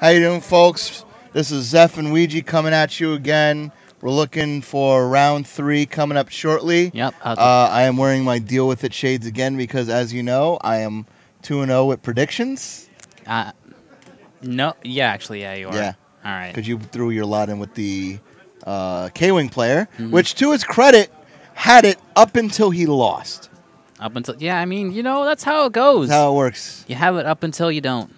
How you doing, folks? This is Zeph and Ouija coming at you again. We're looking for round 3 coming up shortly. Yep. I am wearing my Deal With It shades again because, as you know, I am 2-0 with predictions. No. Yeah, actually, yeah, you are. Yeah. All right. Because you threw your lot in with the K-Wing player, which, to his credit, had it up until he lost. Up until, yeah, I mean, that's how it goes. That's how it works. You have it up until you don't.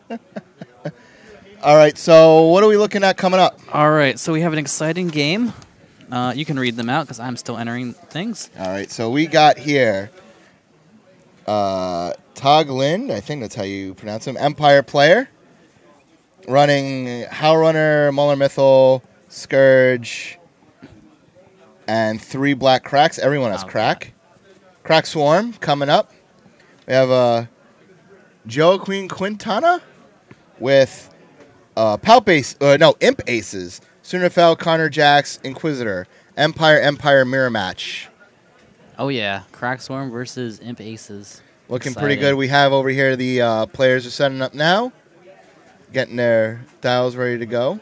All right, so what are we looking at coming up? All right, so we have an exciting game. You can read them out because I'm still entering things. All right, so we got here Tage, I think that's how you pronounce him, Empire player, running Howlrunner, Muller Mythal, Scourge, and 3 black cracks. Everyone has crack. Crack Swarm coming up. We have Joaquin Quintana with Imp Aces, Sunderfell, Connor Jax, Inquisitor, Empire mirror match. Oh, yeah. Crack Swarm versus Imp Aces. Looking pretty good. We have over here the players are setting up now, getting their dials ready to go.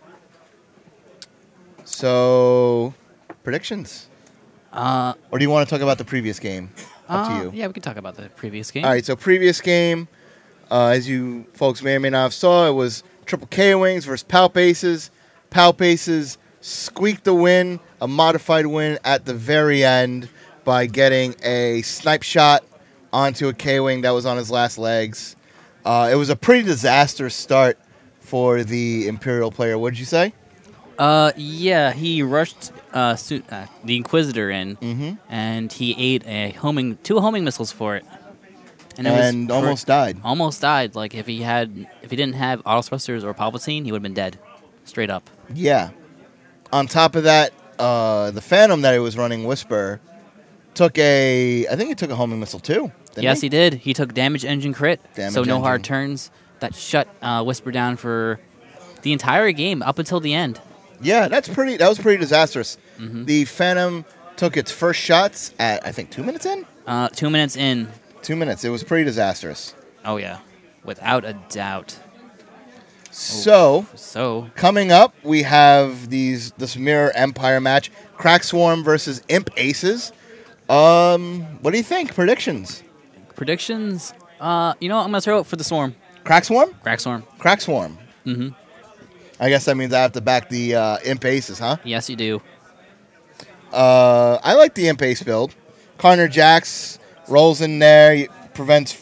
So, predictions? Or do you want to talk about the previous game? Up to you. Yeah, we can talk about the previous game. All right, so previous game, as you folks may or may not have saw, it was Triple K-Wings versus Palp Aces. Palp Aces squeaked the win, a modified win at the very end by getting a snipe shot onto a K-Wing that was on his last legs. It was a pretty disastrous start for the Imperial player. What did you say? Yeah, he rushed the Inquisitor in, and he ate 2 homing missiles for it. And almost died. Almost died. Like, if he didn't have auto thrusters or Palpatine, he would have been dead. Straight up. Yeah. On top of that, the Phantom that he was running, Whisper, I think he took a homing missile too. Yes, he did. He took damage engine crit, so no engine. hard turns. That shut Whisper down for the entire game up until the end. Yeah, that was pretty disastrous. The Phantom took its first shots at, I think, 2 minutes in? 2 minutes in. 2 minutes. It was pretty disastrous. Oh, yeah. Without a doubt. So, coming up, we have this mirror Empire match. Crack Swarm versus Imp Aces. What do you think? Predictions? Predictions? I'm going to throw it for the Swarm. Crack Swarm? Crack Swarm. Crack Swarm. Mm-hmm. I guess that means I have to back the Imp Aces, huh? Yes, you do. I like the Imp Ace build. Connor Jax rolls in there, prevents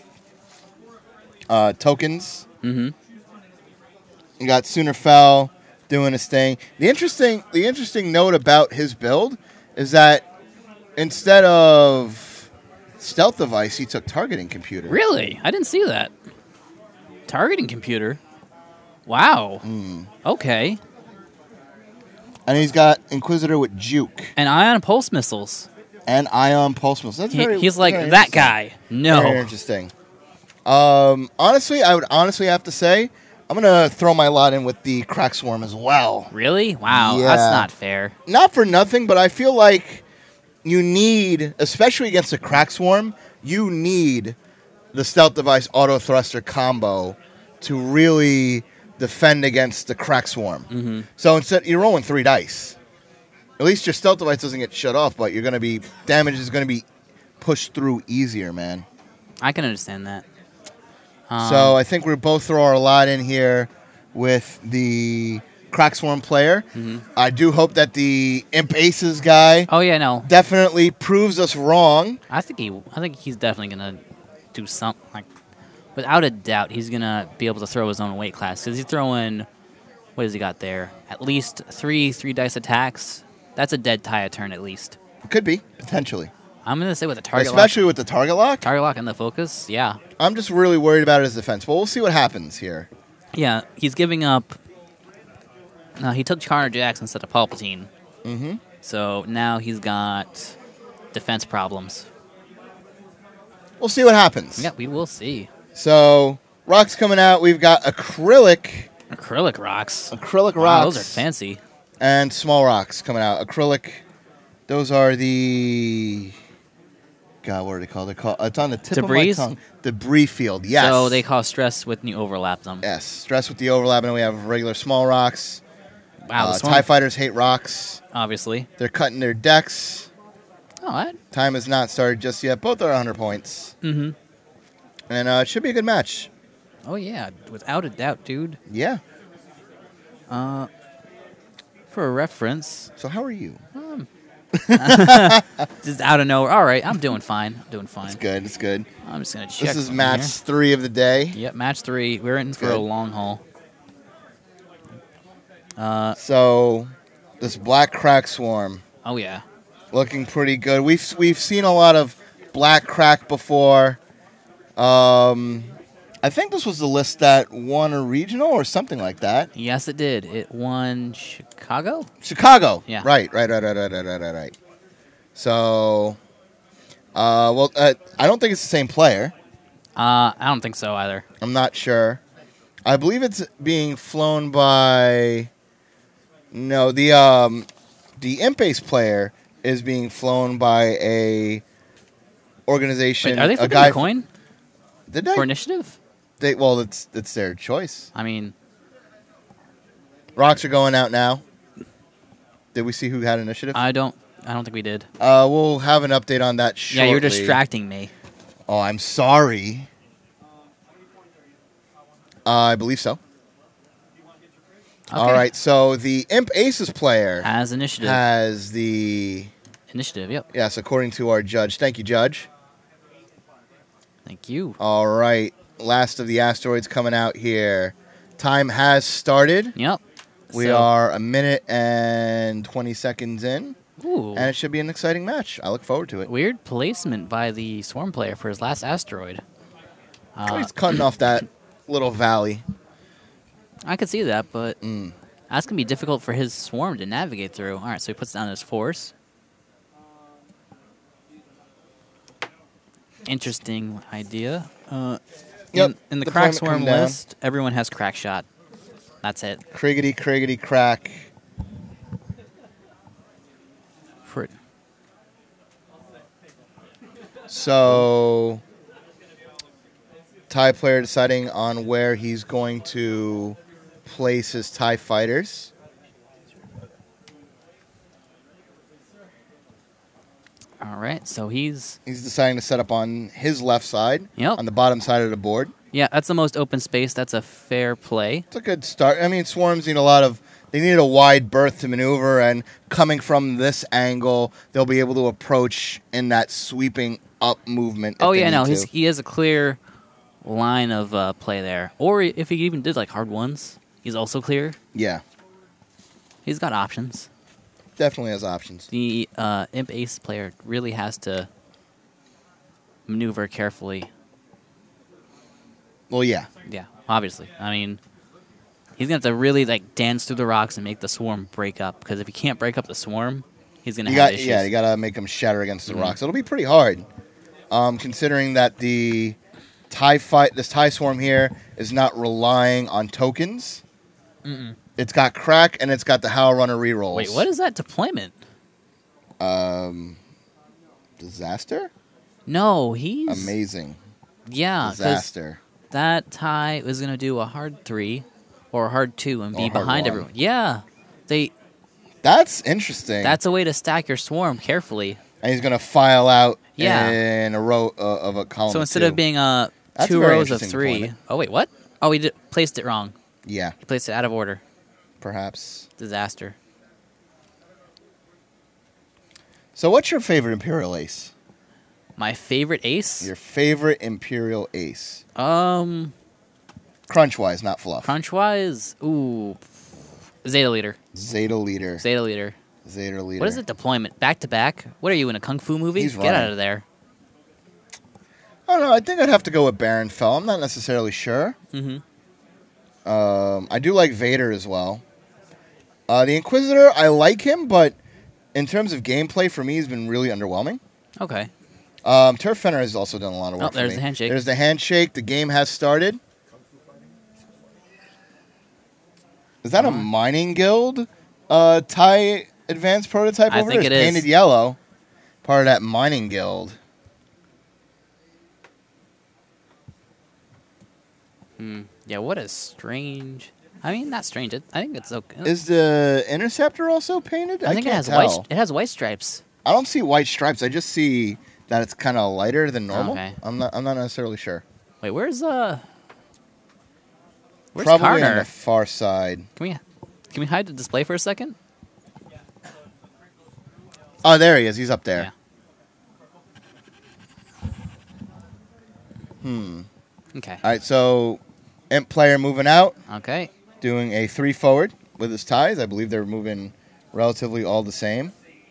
tokens. Mm-hmm. You got Sunderfell doing his thing. The interesting note about his build is that instead of stealth device, he took targeting computer. Really? I didn't see that. Targeting computer? Wow. Okay. And he's got Inquisitor with Juke. And ion pulse missiles. He's like that guy. No. Very interesting. Honestly, I would have to say, I'm going to throw my lot in with the Crack Swarm as well. Really? Wow. Yeah. That's not fair. Not for nothing, but I feel like you need, especially against a Crack Swarm, you need the stealth device auto thruster combo to really defend against the Crack Swarm. So instead, you're rolling 3 dice. At least your stealth device doesn't get shut off, but damage is going to be pushed through easier, man. I can understand that. So I think we both throw our lot in here with the Crack Swarm player. I do hope that the Imp Aces guy definitely proves us wrong. I think he's definitely going to do something. Like, without a doubt, he's going to be able to throw his own weight class. Because he's throwing, what has he got there? At least three dice attacks. That's a dead tie a turn at least. It could be, potentially. I'm going to say with the target lock. Especially with the target lock? Target lock and the focus, yeah. I'm just really worried about his defense, but we'll see what happens here. Yeah, he's giving up. He took Connor Jax instead of Palpatine. So now he's got defense problems. We'll see what happens. Yeah, we will see. So, rocks coming out. We've got acrylic. Acrylic rocks. Acrylic wow, rocks. Those are fancy. And small rocks coming out. Acrylic, those are the God, what are they called? It's on the tip Debris? of my tongue. Debris field, yes. So they cause stress when you overlap them. Yes, stress with the overlap, and we have regular small rocks. Wow, the TIE fighters hate rocks. obviously. They're cutting their decks. Oh, what? Time has not started just yet. Both are 100 points. Mm-hmm. And it should be a good match. Oh, yeah, without a doubt, dude. Yeah. For a reference, So how are you? just out of nowhere. All right, I'm doing fine. It's good. It's good. I'm just going to check. This is from match here. 3 of the day. Yep, match 3. We're in for Good. a long haul. So this black crack swarm Oh, yeah. looking pretty good. We've seen a lot of black crack before. I think this was the list that won a regional or something like that. Yes, it did. It won Chicago? Chicago. Yeah. Right. So, I don't think it's the same player. I don't think so either. I'm not sure. I believe it's being flown by. No, the Imp-Ace player is being flown by a organization. Wait, are they a flipping guy a coin Did they? for initiative? It's their choice. I mean, Rocks are going out now. Did we see who had initiative? I don't think we did. We'll have an update on that shortly. Yeah, you're distracting me. Oh, I'm sorry. I believe so. Okay. All right, so the Imp Aces player Has initiative. has the... Initiative, yep. Yes, according to our judge. Thank you, Judge. Thank you. All right, last of the asteroids coming out here. Time has started. Yep. We So- are a minute and 20 seconds in, Ooh. and it should be an exciting match. I look forward to it. Weird placement by the Swarm player for his last asteroid. He's cutting off that little valley. I could see that, but that's going to be difficult for his Swarm to navigate through. All right, so he puts down his force. Interesting idea. Yep, In the deployment crack Swarm come down. list, everyone has crack shot. That's it. Criggity crack. So, TIE player deciding on where he's going to place his TIE fighters. All right, so he's deciding to set up on his left side, Yep. on the bottom side of the board. yeah, that's the most open space. That's a fair play. It's a good start. I mean, swarms need they need a wide berth to maneuver, and coming from this angle, they'll be able to approach in that sweeping up movement. Oh yeah, no, he has a clear line of play there. Or if he even did like hard ones, he's also clear. Yeah, He's got options. definitely has options. The Imp Ace player really has to maneuver carefully. Well, yeah. Yeah, obviously. I mean, he's gonna have to really like dance through the rocks and make the swarm break up. Because if he can't break up the swarm, he's gonna have issues. You gotta make them shatter against the rocks. It'll be pretty hard, considering that this TIE swarm here is not relying on tokens. It's got crack and it's got the Howl Runner rerolls. Wait, what is that deployment? Disaster? No, he's Amazing. Yeah, 'cause Disaster. that TIE was gonna do a hard 3 or a hard 2 and be Or hard behind 1. everyone. Yeah, That's interesting. that's a way to stack your swarm carefully. And he's gonna file out Yeah. in a row of a column. So of instead 2. of being That's a 2 very rows of interesting 3. deployment. Oh wait, what? Oh, he placed it wrong. Yeah, He placed it out of order. perhaps. Disaster. So what's your favorite Imperial ace? My favorite ace? Your favorite Imperial ace? Crunch Crunch-wise, not fluff. wise, ooh, Zeta leader. Zeta leader. Zeta leader. Zeta leader. What is it? Deployment back to back? What are you in a kung fu movie? He's Get running. out of there. I don't know. I think I'd have to go with Baron Fell. I'm not necessarily sure. Mm-hmm. I do like Vader as well. The Inquisitor, I like him, but in terms of gameplay, for me, he's been really underwhelming. Okay. Turf Fenner has also done a lot of work for there's me. the handshake. There's the handshake. The game has started. Is that a mining guild TIE advanced prototype I over think there? it It's is. painted yellow. Part of that mining guild. Yeah, what a strange... I mean, not strange. I think it's okay. Is the interceptor also painted? I think it can't has tell. It has white stripes. I don't see white stripes. I just see that it's kind of lighter than normal. Okay. I'm not necessarily sure. Wait, where's Probably Carter? on the far side. Can we hide the display for a second? Oh, there he is. He's up there. Yeah. Okay. All right, so Imp player moving out, Okay. doing a 3 forward with his ties. I believe they're moving relatively all the same.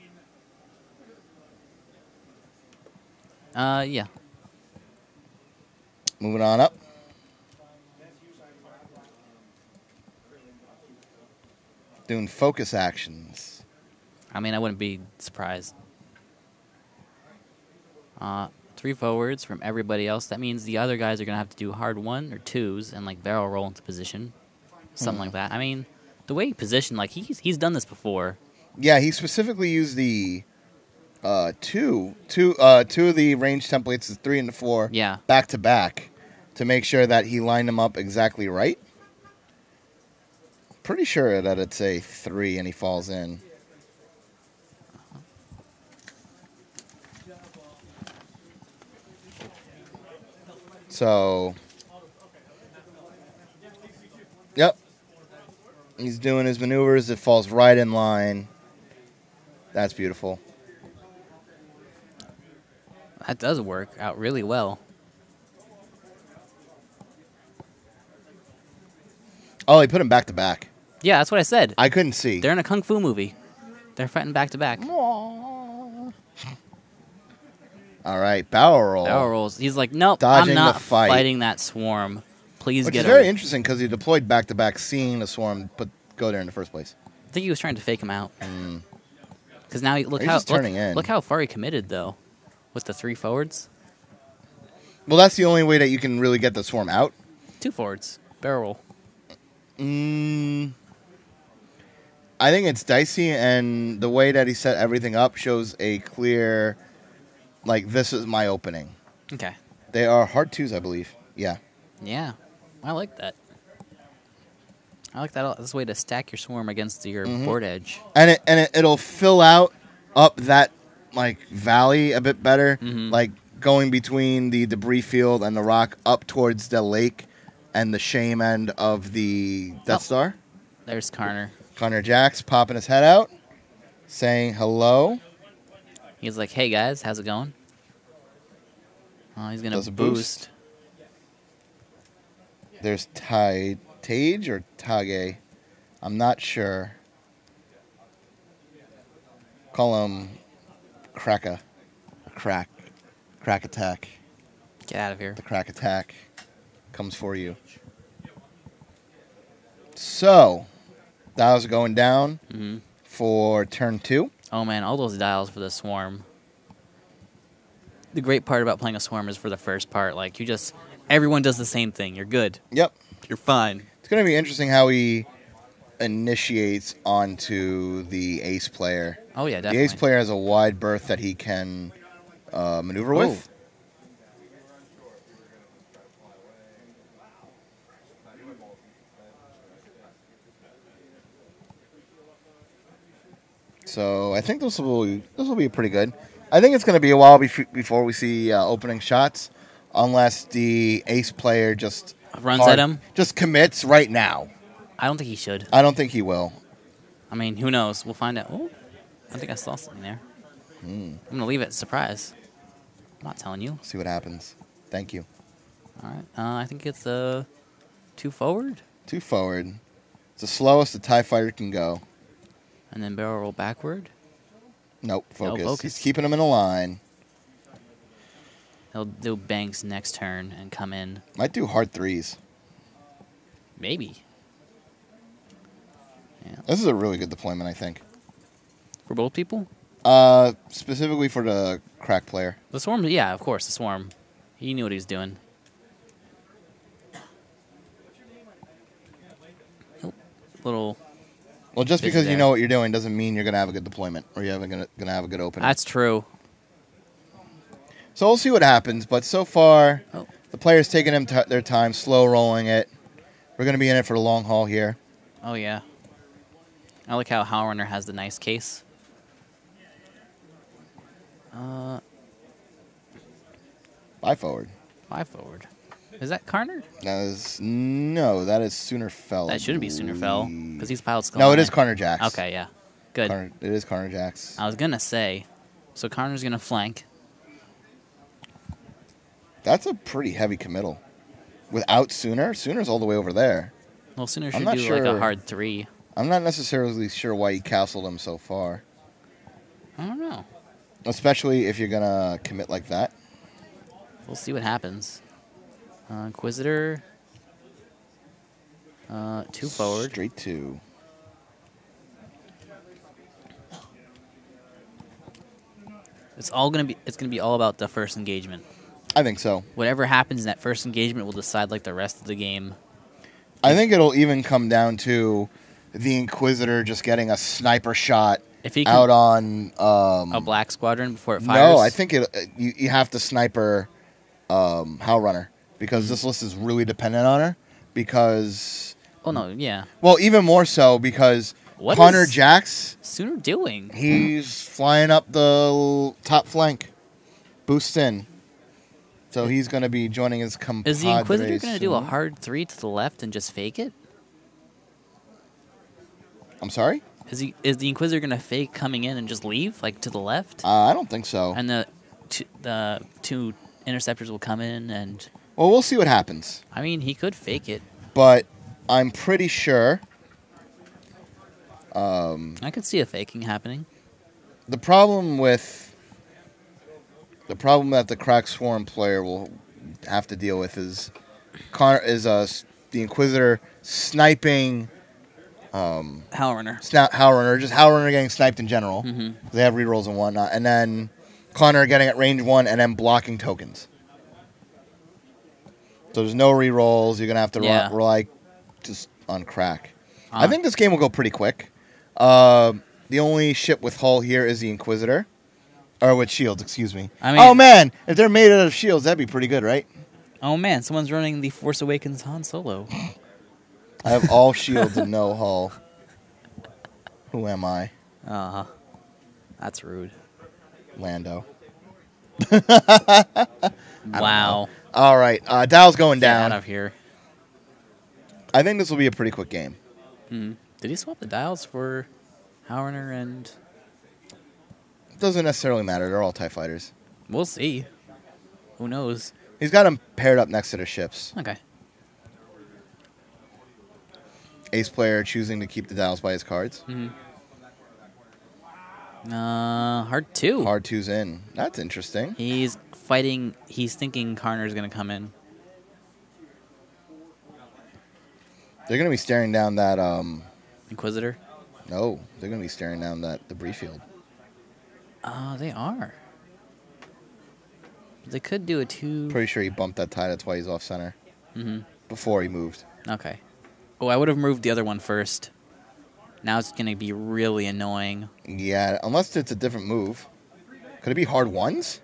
Yeah. Moving on up. Doing focus actions. I mean, I wouldn't be surprised. 3 forwards from everybody else. That means the other guys are going to have to do hard 1 or 2s and, like, barrel roll into position. Something like that. I mean, the way he positioned, like, he's done this before. Yeah, he specifically used the two of the range templates, the 3 and the 4, Yeah. back to back to make sure that he lined them up exactly right. Pretty sure that it's a 3 and he falls in. So, yep. He's doing his maneuvers. It falls right in line. That's beautiful. That does work out really well. Oh, he put him back to back. Yeah, that's what I said. I couldn't see. They're in a kung fu movie. They're fighting back to back. All right, barrel roll. Barrel rolls. He's like, nope, Dodging I'm not the fight. fighting that swarm. Please Which get is him. very interesting because he deployed back to back, seeing the swarm go there in the first place. I think he was trying to fake him out. Because now look He's how just turning in. look how far he committed though, with the 3 forwards, Well, that's the only way that you can really get the swarm out. 2 forwards, barrel roll. I think it's dicey, and the way that he set everything up shows a clear, like, this is my opening. Okay. They are hard 2s, I believe. Yeah. Yeah, I like that. I like that. That's a way to stack your swarm against your board edge. And it'll fill out up that, like, valley a bit better, like going between the debris field and the rock up towards the lake and the shame end of the Death Star. There's Connor. Connor Jax popping his head out, saying hello. He's like, hey guys, how's it going? Oh, he's going Does to a boost. There's Tage or Tage. I'm not sure. Call him Crack attack. Get out of here. The crack attack comes for you. So, dials are going down for turn 2. Oh man, all those dials for the swarm. The great part about playing a swarm is for the first part, like everyone does the same thing. You're good. Yep. You're fine. It's going to be interesting how he initiates onto the ace player. Oh yeah, definitely. The ace player has a wide berth that he can maneuver with. So I think this will be pretty good. I think it's going to be a while before we see opening shots, unless the ace player just runs at him. Just commits right now. I don't think he should. I don't think he will. I mean, who knows? We'll find out. Oh, I think I saw something there. I'm going to leave it surprise. I'm not telling you. See what happens. Thank you. All right. I think it's 2 forward. 2 forward. It's the slowest a TIE fighter can go. And then barrel roll backward. Nope, focus. No, focus. He's keeping him in a line. He'll do banks next turn and come in. Might do hard 3s. Maybe. Yeah. This is a really good deployment, I think. For both people? Specifically for the crack player. The swarm, yeah, of course, the swarm. He knew what he was doing. Oh, little... Well, just because you know what you're doing doesn't mean you're going to have a good deployment or you're going to have a good opening. That's true. So we'll see what happens, but so far, the players taking their time, slow rolling it. We're going to be in it for the long haul here. Oh, yeah. I like how Howrunner has the nice case. Buy forward. Buy forward. Is that Karner? That is Sooner Fell. That shouldn't be Sooner Fell, because he's pilot skill. No, it is Karner Jax. Okay, yeah. Good. It is Karner Jax. I was going to say, so Karner's going to flank. That's a pretty heavy committal. Without Sooner? Sooner's all the way over there. Well, Sooner should do like a hard 3. I'm not necessarily sure why he castled him so far. I don't know. Especially if you're going to commit like that. We'll see what happens. Inquisitor. 2 forward. Straight 2. It's gonna be all about the first engagement. I think so. Whatever happens in that first engagement will decide like the rest of the game. I think it'll even come down to the Inquisitor just getting a sniper shot if he can, out on a black squadron before it fires. No, I think you have to sniper Howrunner because this list is really dependent on her. Because well, even more so because what Connor is Jax Sooner doing? He's flying up the top flank, boosts in. So he's going to be joining his compadre. Is the Inquisitor going to do a hard 3 to the left and just fake it? I'm sorry? Is the Inquisitor going to fake coming in and just leave, like to the left? I don't think so. And the 2 interceptors will come in and... Well, we'll see what happens. I mean, he could fake it. But I'm pretty sure... I could see a faking happening. The problem that the Crack Swarm player will have to deal with is the Inquisitor sniping Howrunner. Howrunner, just Howrunner getting sniped in general. Mm-hmm. They have rerolls and whatnot. And then Connor getting at range 1 and then blocking tokens. So there's no rerolls. You're going to have to rely just on Crack. I think this game will go pretty quick. The only ship with hull here is the Inquisitor. Or with shields, excuse me. I mean, oh, man. If they're made out of shields, that'd be pretty good, right? Oh, man. Someone's running the Force Awakens Han Solo. I have all shields and no hull. Who am I? That's rude. Lando. Wow. All right. Dial's going down. Get out of here. I think this will be a pretty quick game. Did he swap the dials for Howrunner and... Doesn't necessarily matter. They're all TIE fighters. We'll see. Who knows? He's got them paired up next to the ships. Okay. Ace player choosing to keep the dials by his cards. Hard 2. Hard 2's in. That's interesting. He's fighting. He's thinking Karner's going to come in. They're going to be staring down that... Inquisitor? No. They're going to be staring down that debris field. They are. They could do a 2... Pretty sure he bumped that tie. That's why he's off center. Before he moved. Okay. Oh, I would have moved the other one first. Now it's going to be really annoying. Yeah, unless it's a different move. Could it be hard 1s?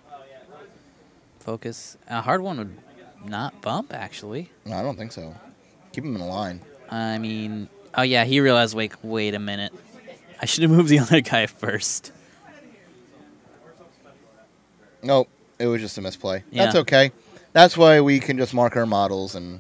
Focus. A hard 1 would not bump, actually. No, I don't think so. Keep him in a line. I mean... Oh, yeah, he realized, wait a minute. I should have moved the other guy first. Nope. It was just a misplay. Yeah. That's okay. That's why we can just mark our models and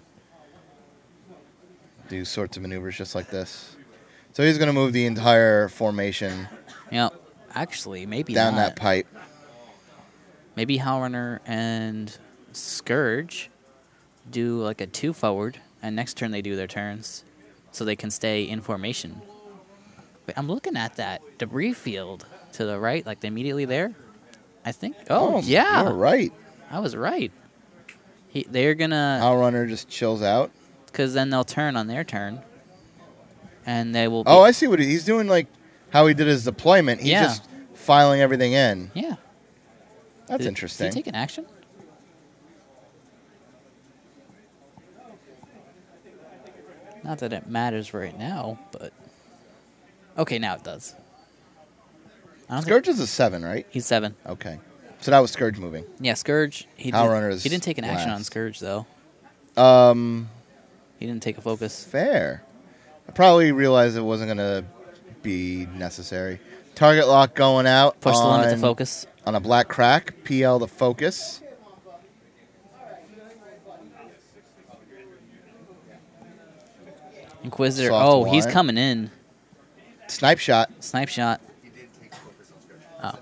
do sorts of maneuvers just like this. So he's going to move the entire formation. Yeah, actually, maybe down not. that pipe. Maybe Howrunner and Scourge do like a 2 forward, and next turn they do their turns, so they can stay in formation. But I'm looking at that debris field to the right, like immediately there. I think. Oh yeah, you're right. I was right. They're gonna. Howrunner just chills out. Because then they'll turn on their turn, and they will. Oh, I see what he's doing. Like how he did his deployment. He's just filing everything in. Yeah. That's interesting. Did he take an action? Not that it matters right now, but okay, now it does. Scourge is a 7, right? He's 7. Okay. So that was Scourge moving. Yeah, Scourge. Howl Runner is he didn't take an action last. on Scourge, though. He didn't take a focus. Fair. I probably realized it wasn't going to be necessary. Target lock going out. Push the limit to focus. On a black crack. PL to focus. Inquisitor. Soft He's one. coming in. Snipe shot. Snipe shot. Oh.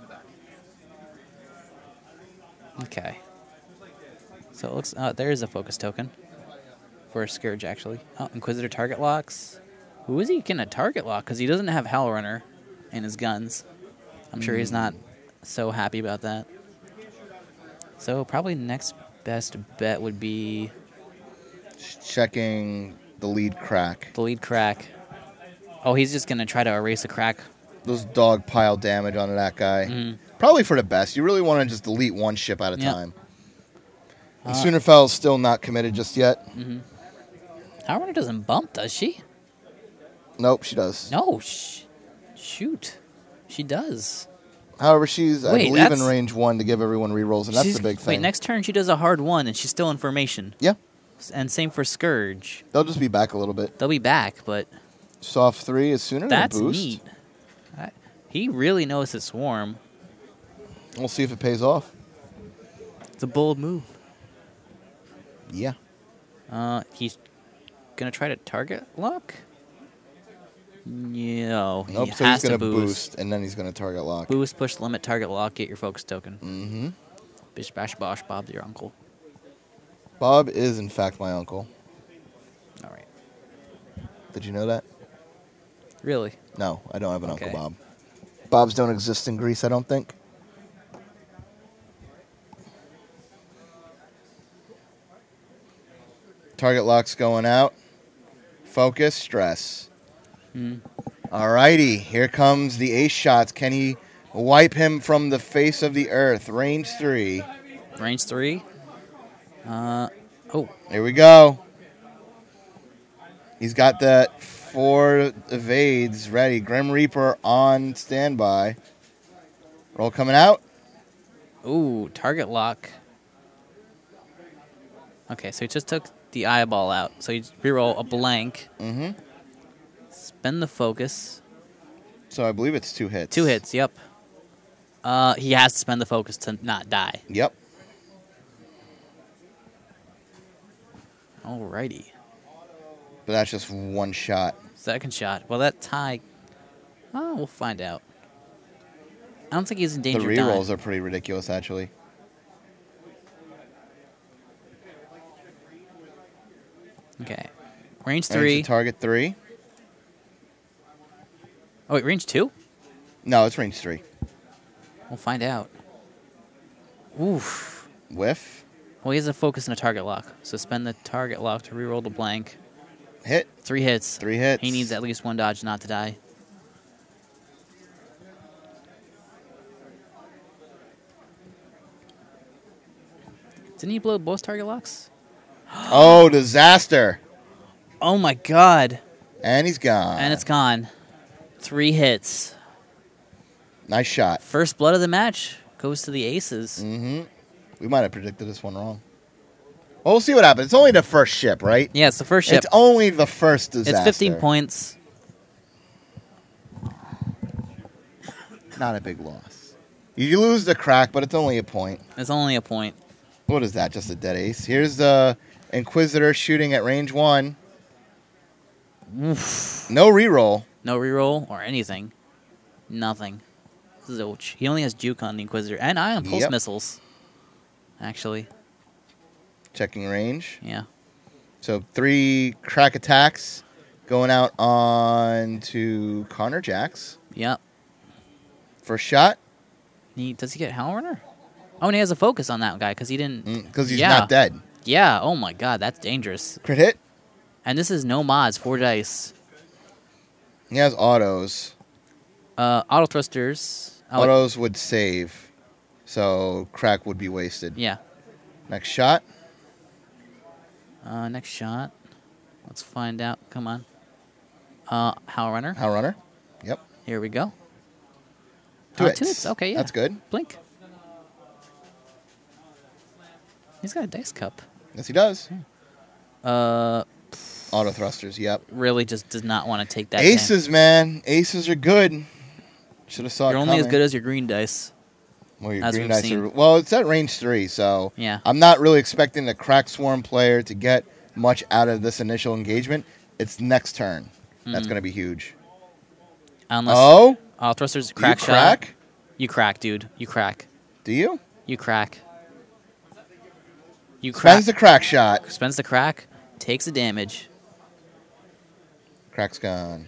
Okay. So it looks... there is a focus token. For a Scourge, actually. Oh, Inquisitor target locks. Who is he going to target lock? Because he doesn't have Howl Runner in his guns. I'm sure he's not so happy about that. So probably next best bet would be... Checking the lead crack. the lead crack. Oh, he's just going to try to erase a crack. Those dog pile damage onto that guy. Probably for the best. You really want to just delete one ship at a time. And Soonerfell's still not committed just yet. Howl Runner doesn't bump, does she? Nope, she does. No. Shoot. She does. However, she's, I Wait, believe, in that's- range 1 to give everyone rerolls, and that's the big thing. Wait, next turn she does a hard 1, and she's still in formation. Yeah. And same for Scourge. They'll just be back a little bit. They'll be back, but Soft 3 is sooner than that's boost. neat. He really knows his swarm. We'll see if it pays off. It's a bold move. Yeah. He's going to try to target lock? No. Nope, he so has he's going to to boost, and then he's going to target lock. Boost, push, limit, target lock, get your focus token. Mm-hmm. Bish, bash, bosh, Bob's your uncle. Bob is, in fact, my uncle. All right. Did you know that? Really? No, I don't have an Okay. Uncle Bob. Bobs don't exist in Greece, I don't think. Target lock's going out. Focus, stress. Alrighty, here comes the ace shots. Can he wipe him from the face of the earth? Range 3. Range 3. Here we go. He's got the 4 evades ready. Grim Reaper on standby. Roll coming out. Ooh, target lock. Okay, so he just took the eyeball out. So you reroll a blank. Mm-hmm. Spend the focus. So I believe it's 2 hits. 2 hits, yep. He has to spend the focus to not die. Yep. Alrighty. But that's just 1 shot. Second shot. Well, that tie... Oh, we'll find out. I don't think he's in The danger of dying. rerolls are pretty ridiculous, actually. Okay. Range Range 3. to target 3. Oh, wait, range 2? No, it's range 3. We'll find out. Oof. Whiff. Well, he has a focus and a target lock. So spend the target lock to reroll the blank. Hit. 3 hits. 3 hits. He needs at least 1 dodge not to die. Didn't he blow both target locks? Oh, disaster. Oh my god. And he's gone. And it's gone. 3 hits. Nice shot. First blood of the match goes to the aces. Mm-hmm. We might have predicted this one wrong. Well, we'll see what happens. It's only the first ship, right? Yeah, it's the first ship. It's only the first disaster. It's 15 points. Not a big loss. You lose the crack, but it's only a point. It's only a point. What is that? Just a dead ace. Here's the Inquisitor shooting at range 1. Oof. No reroll. No reroll or anything. Nothing. Zilch. He only has juke on the Inquisitor and ion pulse Yep. missiles. Actually, Checking range. yeah. So 3 crack attacks going out on to Connor Jacks. Yep. First shot. Does he get Howl Runner? Oh, and he has a focus on that guy because he didn't. Because he's Yeah. not dead. Yeah. Oh my god, that's dangerous. Crit hit. And this is no mods, 4 dice. He has autos. Auto thrusters. Oh, Autos would save. So crack would be wasted. yeah. Next shot. Next shot. Let's find out. Come on. Howl Runner. Howl Runner. Yep. Here we go. 2 hits. 2 hits. Okay, yeah. That's good. Blink. He's got a dice cup. Yes, he does. Uh, Auto thrusters, yep. really just does not want to take that. Aces, man. Aces are good. Should have saw it You're only as good as your green dice. Well, your as green we've dice seen. are... Well, it's at range 3, so... Yeah. I'm not really expecting the Crack Swarm player to get much out of this initial engagement. It's next turn. That's going to be huge. Unless Oh? Auto thrusters Do crack you shot. crack? You crack, dude. You crack. Do you? You crack. You crack. Spends the crack shot. Spends the crack. Takes the damage. Crack's gone.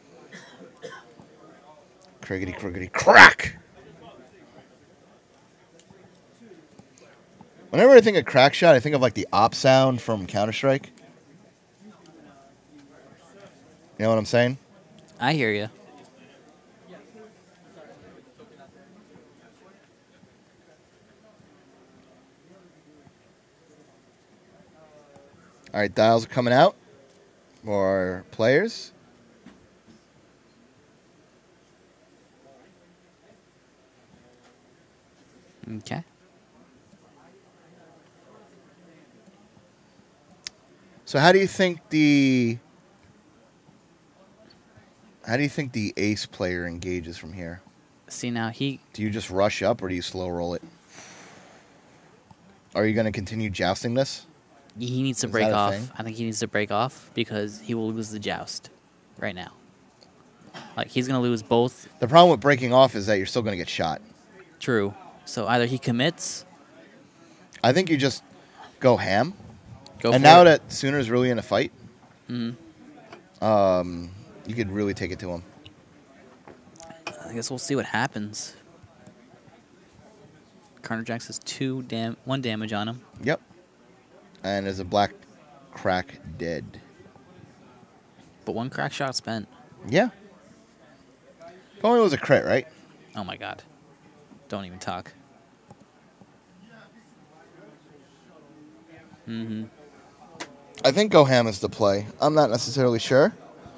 Criggity, criggity, crack! Whenever I think of crack shot, I think of like the op sound from Counter-Strike. You know what I'm saying? I hear you. All right, dials are coming out for players. Okay. So how do you think the ace player engages from here? See, now he... Do you just rush up or do you slow roll it? Are you going to continue jousting this? He needs to Is break that a off. thing? I think he needs to break off because he will lose the joust right now. Like, he's going to lose both. The problem with breaking off is that you're still going to get shot. True. So either he commits. I think you just go ham. Go And for now it. that Sooner's really in a fight, Mhm. You could really take it to him. I guess we'll see what happens. Carter Jacks has 1 damage on him. Yep. And is a black crack dead. But 1 crack shot spent. Yeah. If only it was a crit, right? Oh my god. Don't even talk. Mm-hmm. I think go ham is the play. I'm not necessarily sure.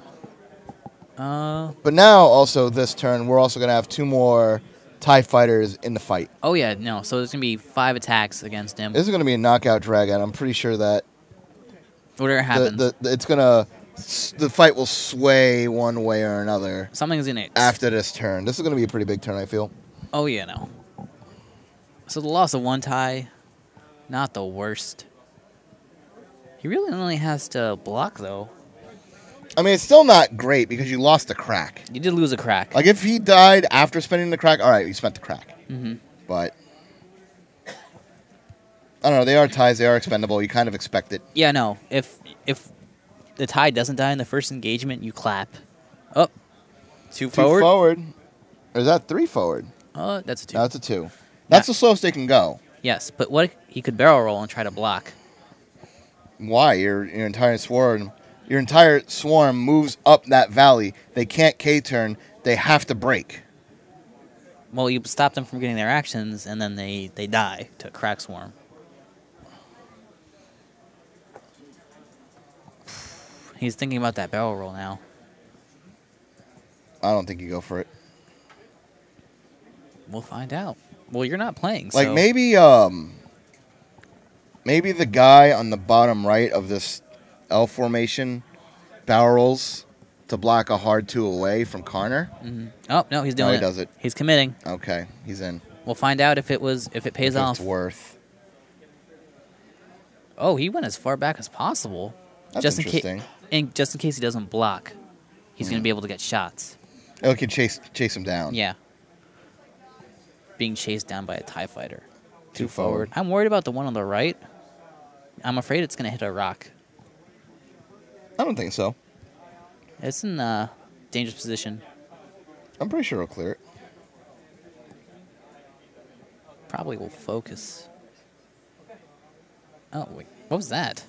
But now, also, this turn, we're also going to have 2 more TIE fighters in the fight. Oh, yeah, no. So there's going to be 5 attacks against him. This is going to be a knockout drag-out. I'm pretty sure that Whatever happens. it's going to... The fight will sway one way or another Something's in it. after this turn. This is going to be a pretty big turn, I feel. Oh, yeah, no. So the loss of 1 tie, not the worst. He really only has to block, though. I mean, it's still not great because you lost the crack. You did lose a crack. Like, if he died after spending the crack, all right, you spent the crack. Mm-hmm. But, I don't know, they are ties, they are expendable, you kind of expect it. Yeah, no. If the tie doesn't die in the first engagement, you clap. Oh, 2 forward. 2 forward. Or is that 3 forward? That's a 2. No, that's a 2. That's the slowest they can go. Yes, but what he could barrel roll and try to block. Why? Your entire swarm moves up that valley. They can't K-turn. They have to break. Well, you stop them from getting their actions, and then they die to crack swarm. He's thinking about that barrel roll now. I don't think you go for it. We'll find out. Well, you're not playing, Like, so... maybe the guy on the bottom right of this L formation barrels to block a hard 2 away from Karner. Mm-hmm. Oh, no, he's doing No, it. he does it. He's committing. Okay, he's in. We'll find out if it pays off. It's worth. Oh, he went as far back as possible. That's just interesting. Just in case he doesn't block, he's going to be able to get shots. It can chase him down. Yeah. Being chased down by a TIE fighter. 2 forward. I'm worried about the one on the right. I'm afraid it's going to hit a rock. I don't think so. It's in a dangerous position. I'm pretty sure it'll clear it. Probably will focus. Oh, wait. What was that?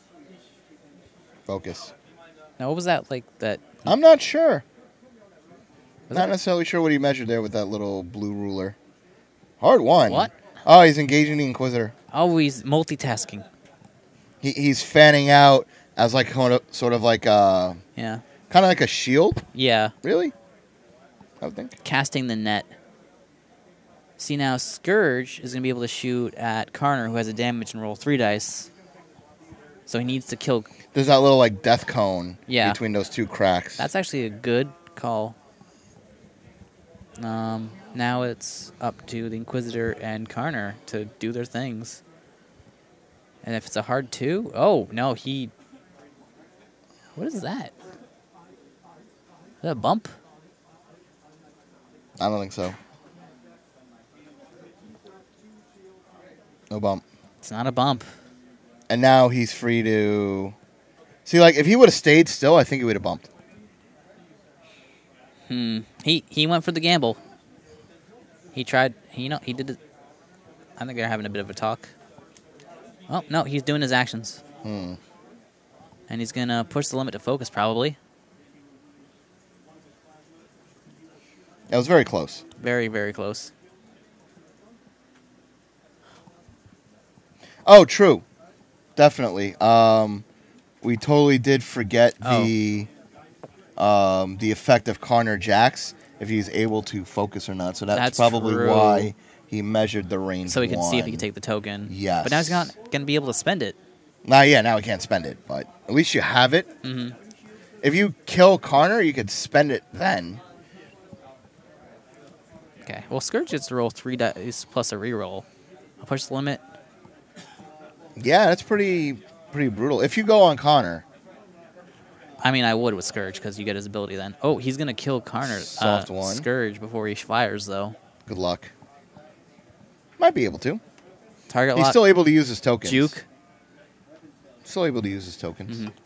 Focus. Now, what was that like that? I'm not sure. Was Not that- necessarily sure what he measured there with that little blue ruler. Hard one. What? Oh, he's engaging the Inquisitor. Oh, he's multitasking. He's fanning out as like sort of like Yeah. kind of like a shield. Yeah. Really? I would think. Casting the net. See, now Scourge is going to be able to shoot at Karner, who has a damage and roll 3 dice. So he needs to kill... There's that little, like, death cone Yeah. between those two cracks. That's actually a good call. Now it's up to the Inquisitor and Karner to do their things. And if it's a hard 2... Oh, no, he... What is that? Is that a bump? I don't think so. No bump. It's not a bump. And now he's free to... See, like, if he would have stayed still, I think he would have bumped. He went for the gamble. He tried... he did it. I think they're having a bit of a talk. Oh, no, he's doing his actions. And he's going to push the limit to focus, probably. That was very close. Very, very close. Oh, true. Definitely. We totally did forget the effect of Karner Jax, if he's able to focus or not. So that's probably true. why he measured the range. So he can see if he can take the token. Yes. But now he's not going to be able to spend it. Now he can't spend it, but at least you have it. Mm-hmm. If you kill Karner, you could spend it then. Okay. Well, Scourge gets to roll 3 dice plus a reroll. I'll push the limit. Yeah, that's pretty brutal. If you go on Karner. I mean, I would with Scourge because you get his ability then. Oh, he's going to kill Karner. Soft one. Scourge before he fires, though. Good luck. Might be able to. Target He's lock. still able to use his tokens. Juke. Still able to use his tokens. Mm-hmm.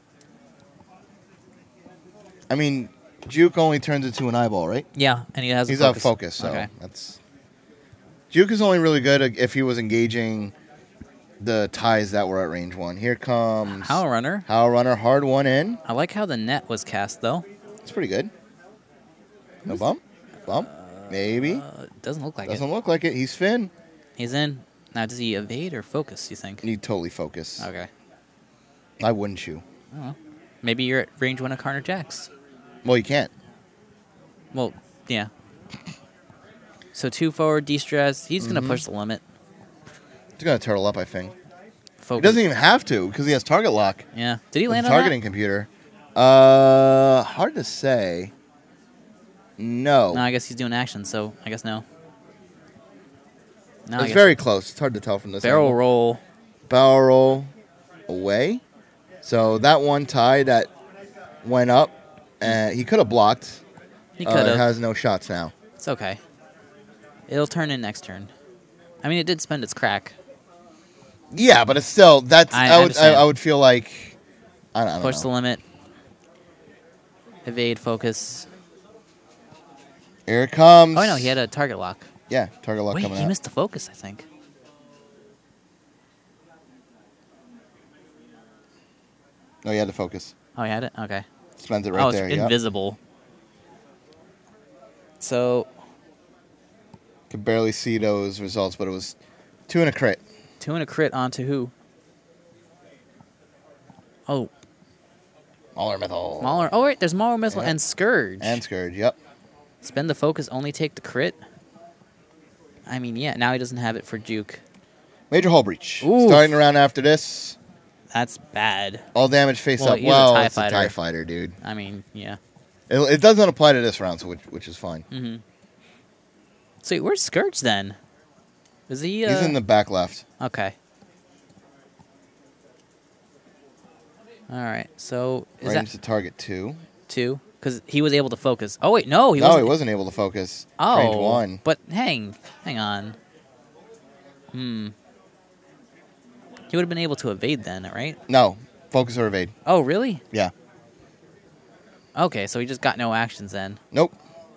I mean, Juke only turns into an eyeball, right? Yeah, and he has He's a out of focus, so okay. that's... Juke is only really good if he was engaging the ties that were at range 1. Here comes... Howl Runner. Howl Runner, hard one in. I like how the net was cast, though. It's pretty good. No bump? Bump? Maybe. It doesn't look like Doesn't look like it. He's Finn. He's in. Now, does he evade or focus, you think? Need totally focus. Okay. Why wouldn't you? I don't know. Maybe you're at range 1 of Karner Jax. Well, you can't. Well, yeah. So 2 forward, de-stress. He's going to push the limit. He's going to turtle up, I think. Focus. He doesn't even have to because he has target lock. Yeah. Did he With land the on targeting computer. Hard to say. No. No, I guess he's doing action, so I guess no. No, I It's guess very close. It's hard to tell from this barrel angle. roll. Barrel roll away. So that one tie that went up, he could have blocked. He could have. Has no shots now. It's okay. It'll turn in next turn. I mean, it did spend its crack. Yeah, but it's still I would feel like I don't Push know. the limit. Evade, focus. Here it comes. Oh no, he had a target lock. Yeah, target lock Wait, coming he out. missed the focus, I think. No, he had to focus. Oh, he had it? Okay. Spends it right there. It's invisible. So, Could barely see those results, but it was 2 and a crit. 2 and a crit onto who? Oh, Mauler Mythal. Mauler. Oh, wait, there's Mauler Missile Yeah. and Scourge. And Scourge, yep. Spend the focus, only take the crit. I mean, yeah, now he doesn't have it for Juke. Major hull breach. Oof. Starting around after this. That's bad. All damage face Well, up. he's a Well, TIE it's a fighter. TIE fighter, dude. I mean, yeah. It doesn't apply to this round, so which is fine. Mm-hmm. So where's Scourge then? Is he? He's in the back left. Okay. All right. So is Range that to target 2. 2? Because he was able to focus. Oh wait, no, he No, wasn't. he wasn't able to focus. Oh, Range 1. But hang on. He would have been able to evade then, right? No, focus or evade. Oh, really? Yeah. Okay, so he just got no actions then. Nope.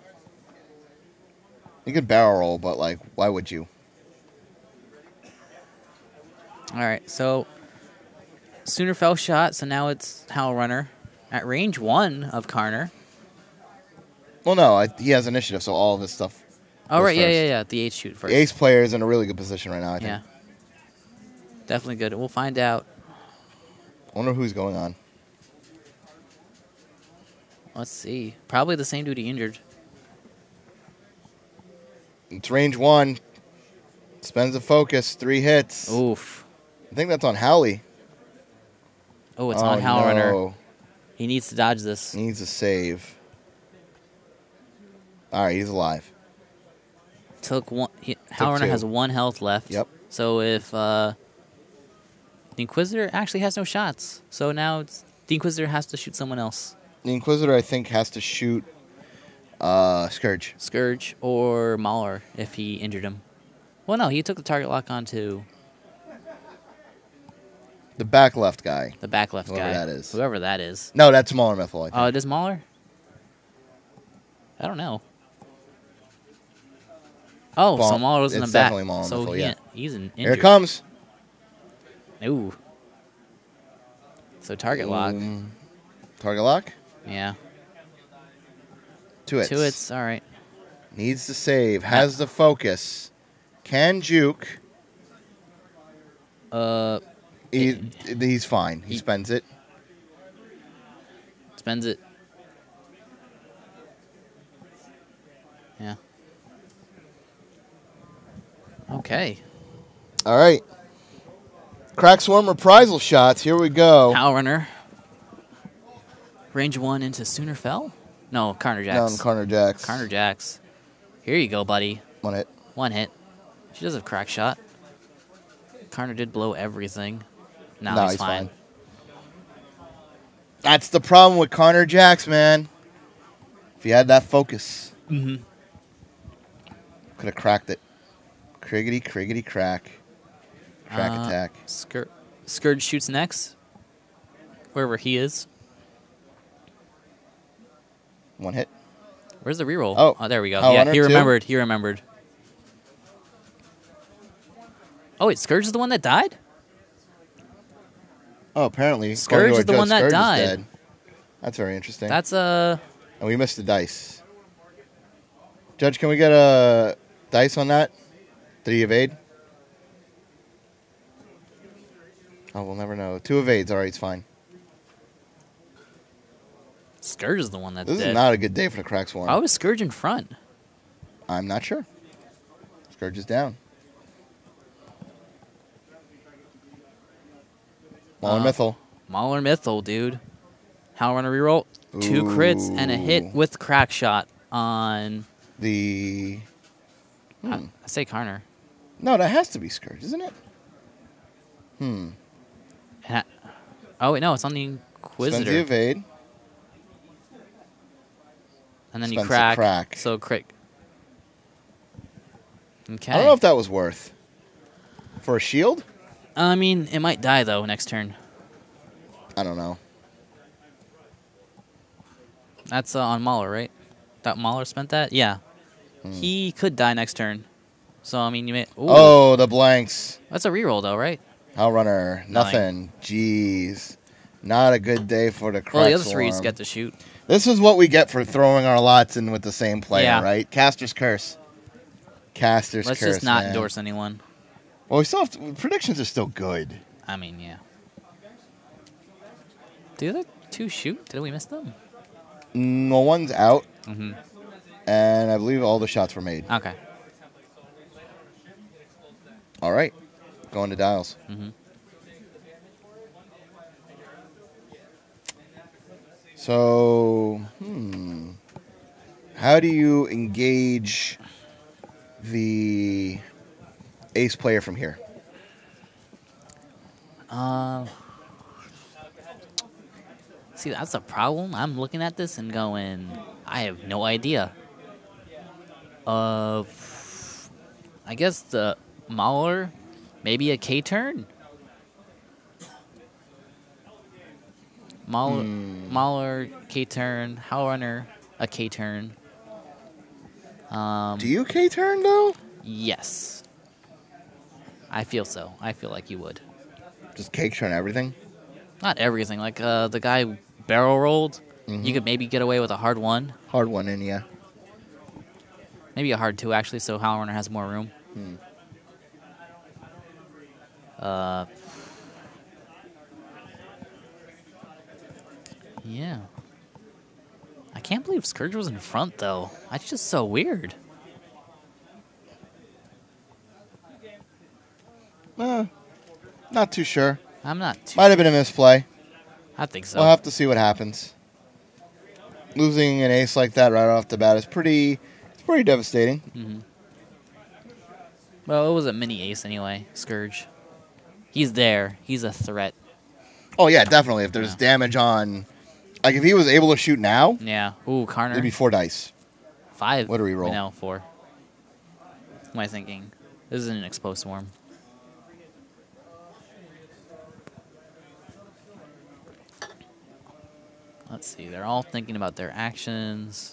You could barrel roll, but like, why would you? All right, so Sooner fell shot, so now it's Howl Runner at range 1 of Karner. Well, no, he has initiative, so all of his stuff. Oh, goes right, first. yeah. The H shoot first. The ace player is in a really good position right now, I think. Yeah. Definitely good. We'll find out. I wonder who's going on. Let's see. Probably the same dude he injured. It's range 1. Spends a focus. 3 hits. Oof. I think that's on Howley. Oh, it's on Howl Runner. No. He needs to dodge this. Needs a save. All right, he's alive. Took one. Howl Runner 2. has 1 health left. Yep. So if the Inquisitor actually has no shots, so now the Inquisitor has to shoot someone else. The Inquisitor, I think, has to shoot Scourge. Scourge or Mauler if he injured him. Well, no, he took the target lock onto The back left guy. the back left Whoever guy. that is. Whoever that is. No, that's Mauler Mythal, I think. Oh, it is Mauler? I don't know. Oh, so Mauler was in the It's back. definitely Mauler So Mythal, yeah. he's injured. Here it comes. Ooh. So target lock. Target lock. Yeah. 2 hits. 2 hits. All right. Needs to save. Has the focus. Can juke. He's fine. He spends it. Spends it. Yeah. Okay. All right. Crack Swarm reprisal shots. Here we go. Howl Runner. Range 1 into Sooner Fell? No, Carner Jacks. Down Carner Jacks. Carner Jacks. Here you go, buddy. 1 hit. 1 hit. She does have crack shot. Carner did blow everything. No, No, he's he's fine. fine. That's the problem with Carner Jacks, man. If he had that focus, Mm-hmm. could have cracked it. Criggity, criggity, crack. Crack attack. Scourge shoots next. Wherever he is. 1 hit. Where's the reroll? Oh. There we go. Howl Yeah, Runner, he 2. remembered. He remembered. Oh, wait, Scourge is the one that died? Oh, apparently. Scourge according to our is the judge, one that Scourge is died. dead. That's very interesting. That's And we missed the dice. Judge, can we get a dice on that? Did he evade? Oh, we'll never know. 2 evades. All right, it's fine. Scourge is the one that's This dead. is not a good day for the Crack Swarm. Why was Scourge in front? I'm not sure. Scourge is down. Mauler Mythal. Mauler Mythal, dude. Howl Runner reroll. 2 crits and a hit with crack shot on... The... I say Carner. No, that has to be Scourge, isn't it? Oh, wait, no, it's on the Spends Inquisitor. the evade. And then you Spends the crack. crack. So crit. Okay. I don't know if that was worth. For a shield? I mean, it might die, though, next turn. I don't know. That's on Mauler, right? That Mauler spent that? Yeah. He could die next turn. So, I mean, you may... Ooh. Oh, the blanks. That's a reroll, though, right? Howl Runner. Nothing. Jeez. Not a good day for the Crack Well, the other Swarm. threes get to shoot. This is what we get for throwing our lots in with the same player, Yeah. right? Caster's Curse. Caster's Let's Curse, just not man. endorse anyone. Well, we still have to, predictions are still good. I mean, yeah. The other 2 shoot? Did we miss them? No one's out, Mm-hmm. and I believe all the shots were made. Okay. All right. Going to dials. Mm-hmm. So, how do you engage the ace player from here? See, that's a problem. I'm looking at this and going, I have no idea. I guess the Mauler, maybe a K turn. Mauler, K turn. Howl Runner, a K turn. Do you K-turn, though? Yes. I feel so. I feel like you would. Just K-turn everything? Not everything. Like the guy barrel rolled. You could maybe get away with a hard 1. Hard one in, yeah. Maybe a hard 2, actually, so Howl Runner has more room. Yeah. I can't believe Scourge was in front, though. That's just so weird. Not too sure. I'm not too Might have been a misplay. I think so. We'll have to see what happens. Losing an ace like that right off the bat is pretty devastating. Mm-hmm. Well, it was a mini ace anyway, Scourge. He's there. He's a threat. Oh, yeah, definitely. If there's damage on... Like, if he was able to shoot now... Yeah. Ooh, Karner. It'd be 4 dice. 5. What do we roll? No, 4. What am I thinking? This isn't an exposed swarm. Let's see. They're all thinking about their actions.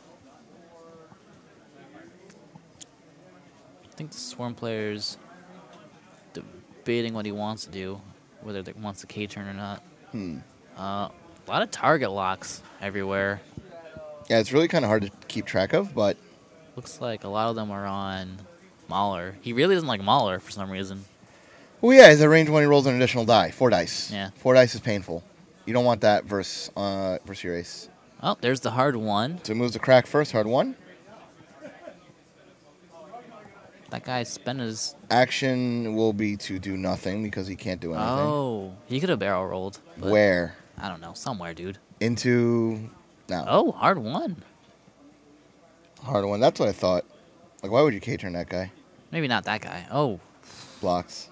I think the swarm player's debating what he wants to do, whether he wants a K turn or not. A lot of target locks everywhere. Yeah, it's really kind of hard to keep track of, but... Looks like a lot of them are on Mahler. He really doesn't like Mahler for some reason. Well, yeah, he's a range when he rolls an additional die. 4 dice. Yeah. 4 dice is painful. You don't want that versus your ace. Oh, there's the hard 1. So it moves the crack first, hard 1. That guy spent his... Action will be to do nothing because he can't do anything. Oh, he could have barrel rolled. Where? I don't know. Somewhere, dude. Into... No. Oh, hard 1. Hard 1. That's what I thought. Like, why would you K-turn that guy? Maybe not that guy. Oh. Blocks.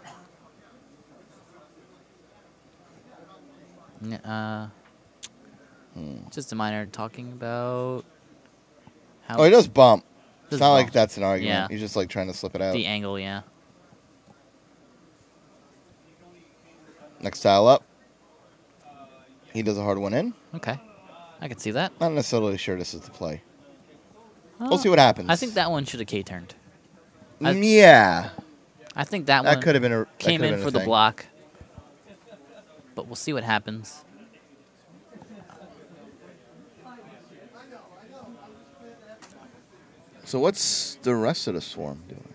Just a minor talking about how... Oh, he does bump. It's Does not bump. like that's an argument. Yeah. He's just, like, trying to slip it out. The angle, yeah. Next tile up. He does a hard 1 in. Okay. I can see that. Not necessarily sure this is the play. We'll see what happens. I think that one should have K-turned. Yeah. I think that one That could have been a came in for the thing. block. But we'll see what happens. So what's the rest of the swarm doing?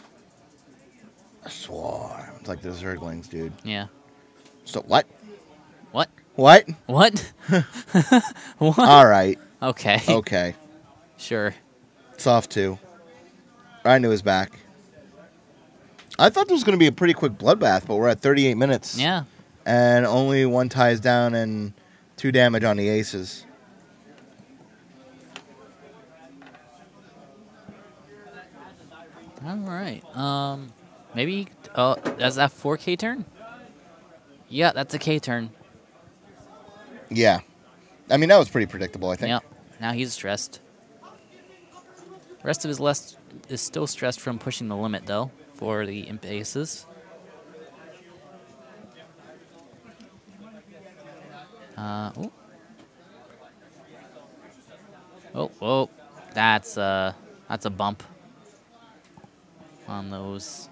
A swarm. It's like the Zerglings, dude. Yeah. So what? What? What? What? What? All right. Okay. Okay. Sure. Soft 2. Right into his back. I thought this was going to be a pretty quick bloodbath, but we're at 38 minutes. Yeah. And only 1 ties down and 2 damage on the aces. All right. Maybe. Oh, that's that 4K turn. Yeah, that's a K turn. Yeah. I mean, that was pretty predictable, I think. Yep. Now he's stressed. Rest of his list is still stressed from pushing the limit, though, for the imp aces. Oh. Oh, whoa. That's a bump on those.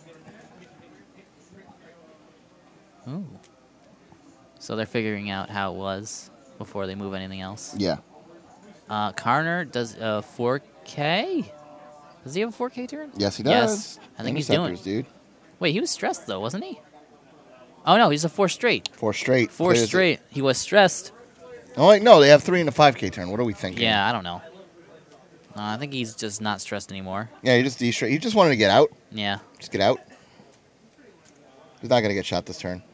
Ooh. So they're figuring out how it was before they move anything else. Yeah. Karner does a 4K? Does he have a 4K turn? Yes, he does. Yes. I think he's doing it. Dude. Wait, he was stressed, though, wasn't he? Oh, no, he's a 4 straight. 4 straight. 4 straight. He was stressed. Oh, wait, no, they have 3 and a 5K turn. What are we thinking? Yeah, I don't know. I think he's just not stressed anymore. Yeah, he just wanted to get out. Yeah. Just get out. He's not going to get shot this turn.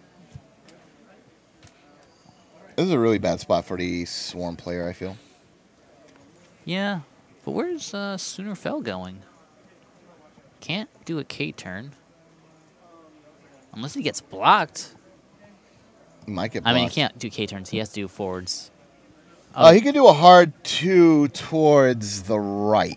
This is a really bad spot for the swarm player, I feel. Yeah. But where's Sooner Fell going? Can't do a K turn. Unless he gets blocked. He might get blocked. I mean, he can't do K turns. He has to do forwards. He could do a hard 2 towards the right.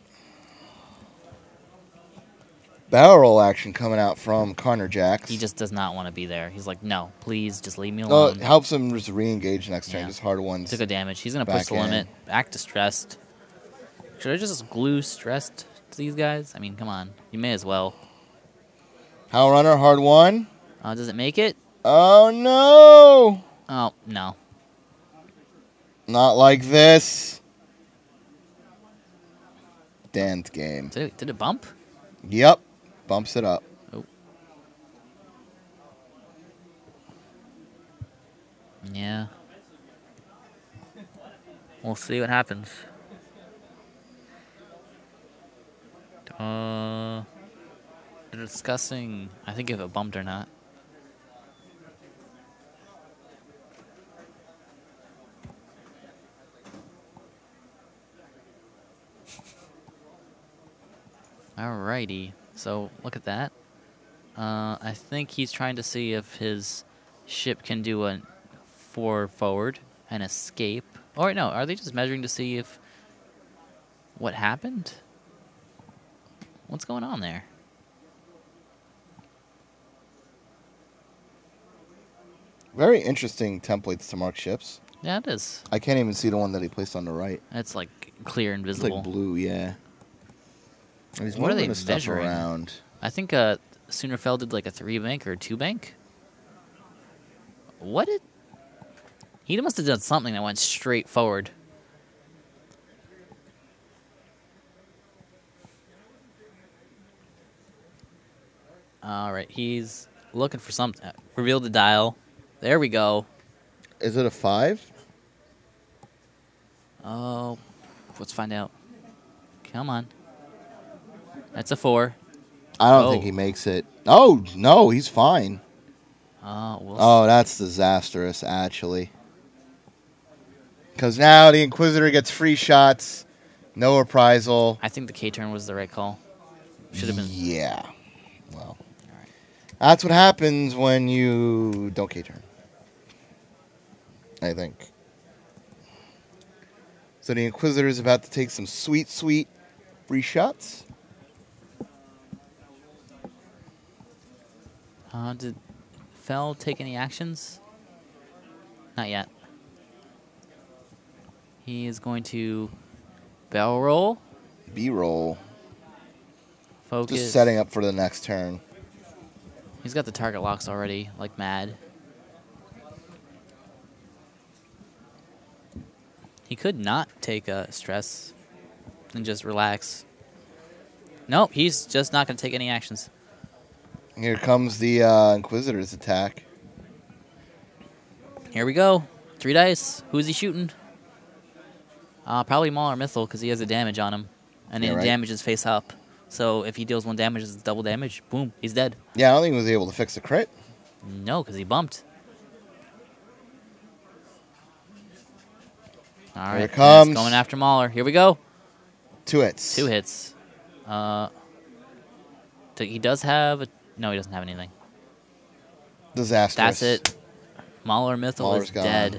Barrel roll action coming out from Karner Jacks. He just does not want to be there. He's like, no, please, just leave me Oh, alone. it helps him just re-engage next turn. Yeah. Just hard ones. Took a damage. He's going to push the limit. Back to stressed. Should I just glue stressed to these guys? I mean, come on. You may as well. Howl Runner, hard 1. Does it make it? Oh, no. Oh, no. Not like this. Damned game. Did it bump? Yep. Bumps it up. Oh. Yeah. We'll see what happens. They're discussing, I think, if it bumped or not. Alrighty. So look at that. I think he's trying to see if his ship can do a forward and escape. Or no, are they just measuring to see if what happened? What's going on there? Very interesting templates to mark ships. Yeah, it is. I can't even see the one that he placed on the right. It's like clear and It's visible. like blue, yeah. And he's What are they moving his stuff measuring? around. I think Soonerfell did like a 3-bank or a 2-bank. What did... He must have done something that went straight forward. All right, he's looking for something. Reveal the dial. There we go. Is it a 5? Oh, let's find out. Come on. That's a 4. I don't think he makes it. Oh, no, he's fine. We'll That's disastrous, actually. Because now the Inquisitor gets free shots, no reprisal. I think the K-turn was the right call. Should have been. Yeah. Well, that's what happens when you don't K-turn. I think. So the Inquisitor is about to take some sweet, sweet free shots. Did Fell take any actions? Not yet. He is going to barrel roll. B-roll. Focus. Just setting up for the next turn. He's got the target locks already, like mad. He could not take a stress and just relax. Nope, he's just not going to take any actions. Here comes the Inquisitor's attack. Here we go. 3 dice. Who's he shooting? Probably Maul or Mythil because he has a damage on him. And Yeah, it right. damages face up. So if he deals 1 damage, it's double damage. Boom, he's dead. Yeah, I don't think he was able to fix the crit. No, because he bumped. All right, Here it comes. Going after Mauler. Here we go. 2 hits. 2 hits. He does have... No, he doesn't have anything. Disastrous. That's it. Mauler Mythil Mauler's is gone. dead.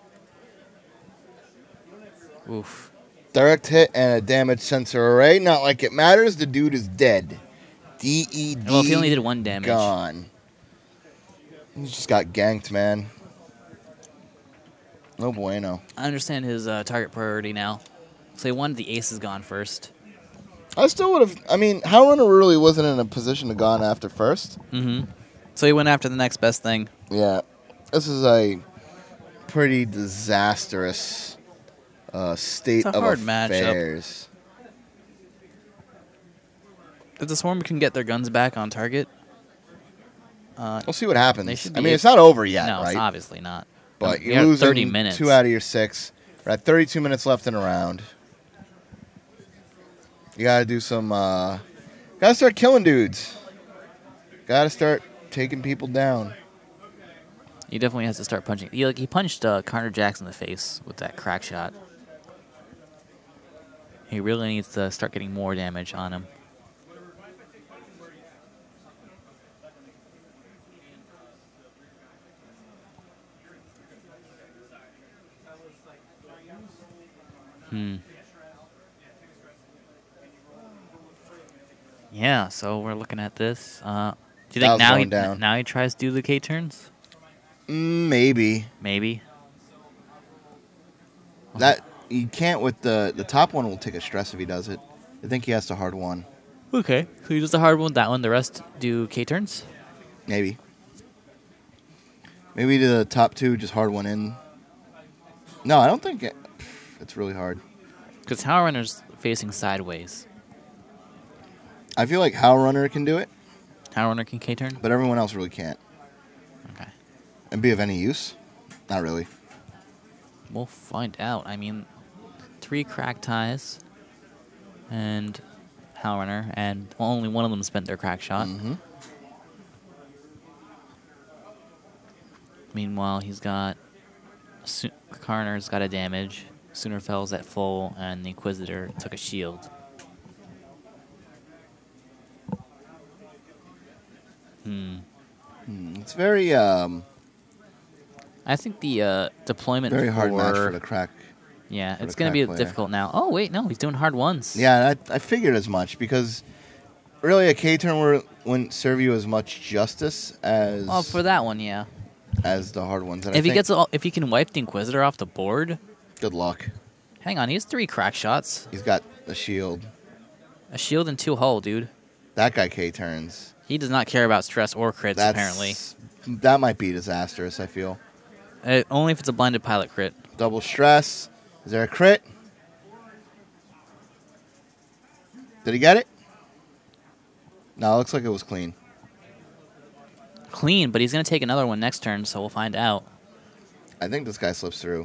Oof. Direct hit and a damage sensor array. Not like it matters. The dude is dead. D-E-D. Well, if he only did 1 damage. Gone. He just got ganked, man. No bueno. I understand his target priority now. So he wanted the aces gone first. I still would have... I mean, Howlrunner really wasn't in a position to gone after first. Mm-hmm. So he went after the next best thing. Yeah. This is a pretty disastrous state It's a of hard matchup. affairs. If the Swarm can get their guns back on target... We'll see what happens. They should I be mean, a- it's not over yet, no, right? it's obviously not. But We you're have losing 30 minutes. 2 out of your 6. We're at 32 minutes left in a round. You gotta do some... gotta start killing dudes. Gotta start taking people down. He definitely has to start punching. He punched Carter Jackson in the face with that crack shot. He really needs to start getting more damage on him. Yeah, so we're looking at this. Do you think Dial's going down. now he tries to do the K turns? Maybe. Maybe. That you can't with the top one will take a stress if he does it. I think he has to hard one. Okay, so he does the hard one with that one. The rest do K turns. Maybe. Maybe the top 2 just hard one in. No, I don't think it's really hard. Because Howrunner's facing sideways. I feel like Howlrunner can do it, Howrunner can K turn. but everyone else really can't. Okay, And be of any use? Not really. we'll find out. I mean, 3 crack ties, and Howrunner, and only one of them spent their crack shot. Mm-hmm. Meanwhile, he's got Karner's got a damage. Soonerfell's at full, and the Inquisitor took a shield. It's very I think the deployment very hard match for the crack. Yeah, for it's the going to be crack player. difficult now. Oh, wait, no, he's doing hard ones. Yeah, I figured as much because really a K turn wouldn't serve you as much justice as Oh, for that one, yeah. as the hard ones. And If if he can wipe the Inquisitor off the board, good luck. hang on, he has 3 crack shots, He's got a shield. a shield, and 2 hull, dude. That guy K turns. He does not care about stress or crits, apparently. That might be disastrous, I feel. Only if it's a blinded pilot crit. Double stress. Is there a crit? Did he get it? No, it looks like it was clean. Clean, but he's going to take another one next turn, so we'll find out. I think this guy slips through.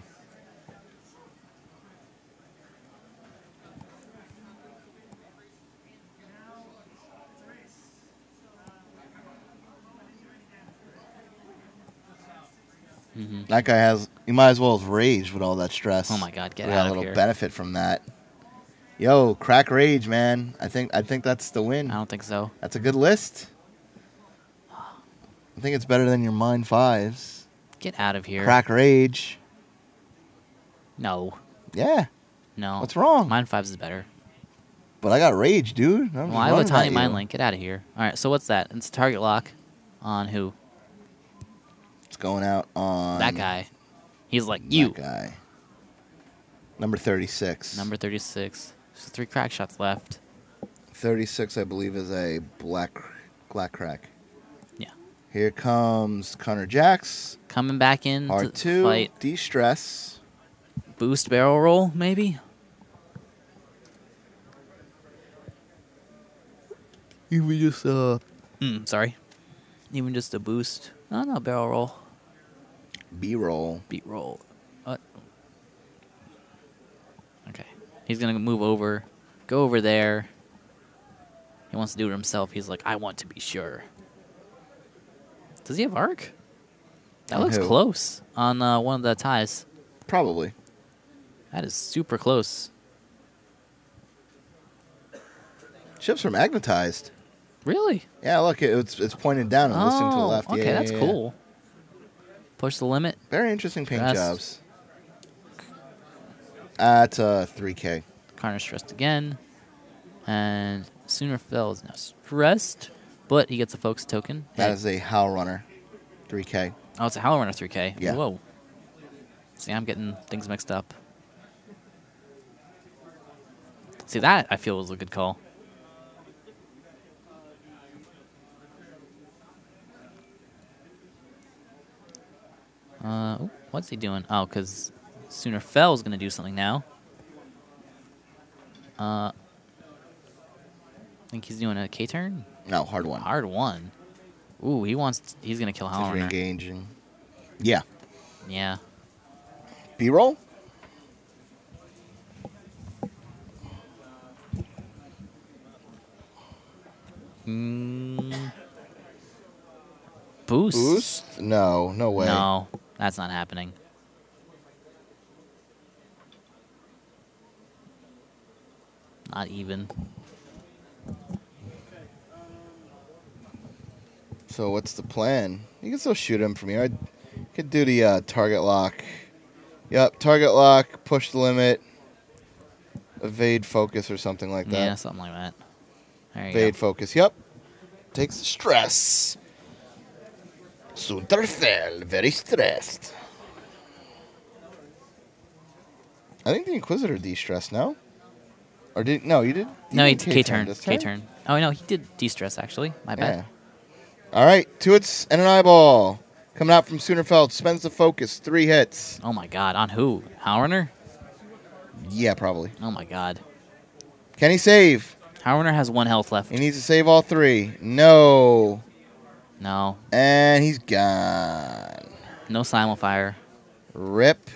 That guy has... He might as well have raged with all that stress. Oh, my God, get We out got of a little here. benefit from that. Yo, crack rage, man. I think that's the win. I don't think so. That's a good list. I think it's better than your Mine 5s. Get out of here. Crack rage. No. Yeah. No. What's wrong? Mine 5s is better. But I got rage, dude. I'm Well, I have a tiny mind link. Get out of here. All right, so what's that? It's a target lock on who? It's going out on... That guy. He's like, you. That guy. Number 36. Number 36. There's 3 crack shots left. 36, I believe, is a black crack. Yeah. Here comes Connor Jax. Coming back in to R2. fight. De-stress. Boost barrel roll, maybe? Even just, Sorry. Even just a boost. No, barrel roll. B-roll. Beat roll. What? Okay. He's going to move over. Go over there. He wants to do it himself. He's like, I want to be sure. Does he have arc? That On looks who? close on one of the ties. Probably. That is super close. Ships are magnetized. Really? Yeah, look, it's pointed down and listening to the left. Okay, Yeah, that's yeah. cool. Push the limit. Very interesting paint Stress. jobs. That's 3K. Connor stressed again. And Sooner Fell is now stressed. But he gets a focus token. That Hey. is a Howl Runner. 3K. Oh, it's a Howl Runner 3K. Yeah. Whoa. See, I'm getting things mixed up. See, that I feel was a good call. What's he doing? Oh, because Sooner Fell is going to do something now. I think he's doing a K turn. No, hard one. Hard one. Ooh, he's going to kill He's Howl Runner. re-engaging. Yeah. Yeah. B-roll? Boost? Boost? No, no way. No, that's not happening. Not even. So what's the plan? You can still shoot him from here. I could do the target lock. Yep, target lock, push the limit, evade focus or something like that. Yeah, something like that. There you Evade go. focus, yep. Takes the stress. Sunterfell, very stressed. I think the Inquisitor de-stressed, no? Or did no, you did? No, he did did K-turn. this K-turn. Oh, no, he did de-stress, actually. My bad. Yeah. All right, 2 hits and an eyeball. Coming out from Soonerfeld, spends the focus, 3 hits. Oh, my God. On who? Howrunner? Yeah, probably. Oh, my God. Can he save? Howrunner has 1 health left. He needs to save all 3. No. No. And he's gone. No simulfire. Rip.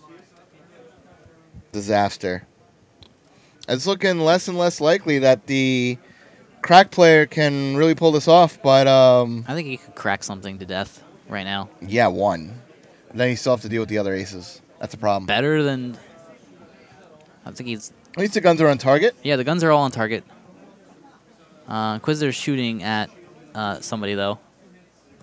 Disaster. It's looking less and less likely that the crack player can really pull this off, but I think he could crack something to death right now. yeah, 1. Then you still have to deal with the other aces. That's a problem. Better than... I think he's... At least the guns are on target. Yeah, the guns are all on target. Inquisitor's shooting at somebody, though.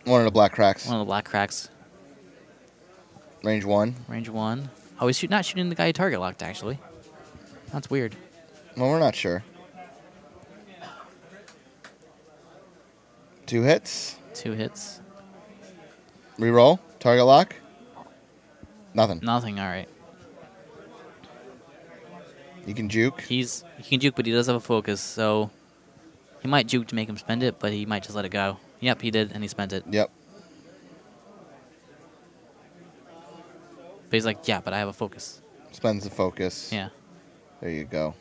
One of the black cracks. One of the black cracks. Range 1. Range 1. Oh, he's not shooting the guy who target locked, actually. That's weird. Well, we're not sure. 2 hits. 2 hits. Reroll. Target lock. Nothing. Nothing, all right. You can juke. He can juke, but he does have a focus, so he might juke to make him spend it, but he might just let it go. Yep, he did, and he spent it. Yep. But he's like, yeah, but I have a focus. Spends the focus. Yeah. There you go.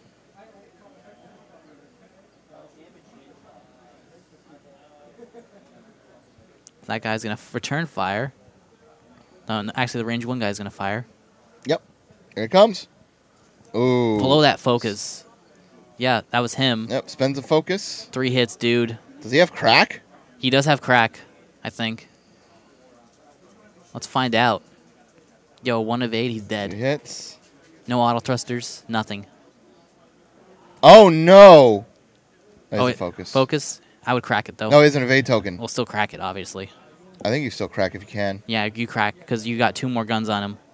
That guy's going to return fire. No, actually, the range 1 guy's going to fire. Yep. Here it comes. Ooh. Below that focus. Yeah, that was him. Yep. Spends the focus. 3 hits, dude. Does he have crack? He does have crack, I think. Let's find out. Yo, 1 of 8, he's 3 dead. hits. No auto thrusters, nothing. Oh, no. There's Oh, the focus. Focus? I would crack it, though. No, he has an evade token. We'll still crack it, obviously. I think you still crack if you can. Yeah, you crack, because you got 2 more guns on him.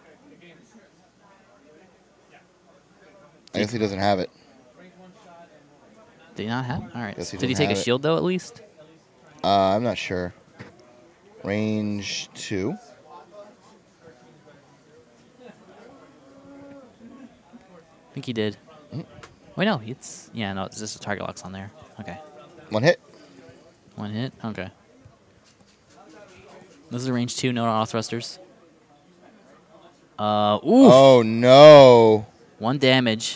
I guess he doesn't have it. Did he not have it? All right. Guess he Did he doesn't take a have it. shield, though, at least? I'm not sure. Range 2. I think he did. Wait, no. It's just a target lock's on there. Okay. 1 hit. 1 hit? Okay. This is a range 2, no auto thrusters. Oof. Oh, no. 1 damage.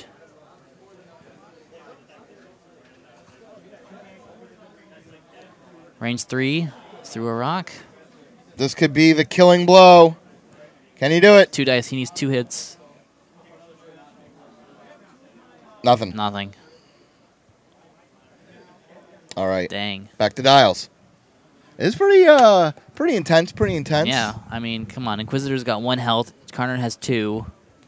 Range 3, through a rock. This could be the killing blow. Can he do it? 2 dice. He needs 2 hits. Nothing. Nothing. All right. Dang. Back to dials. It's pretty intense. Pretty intense. Yeah, I mean, come on. Inquisitor's got 1 health. Karner has 2.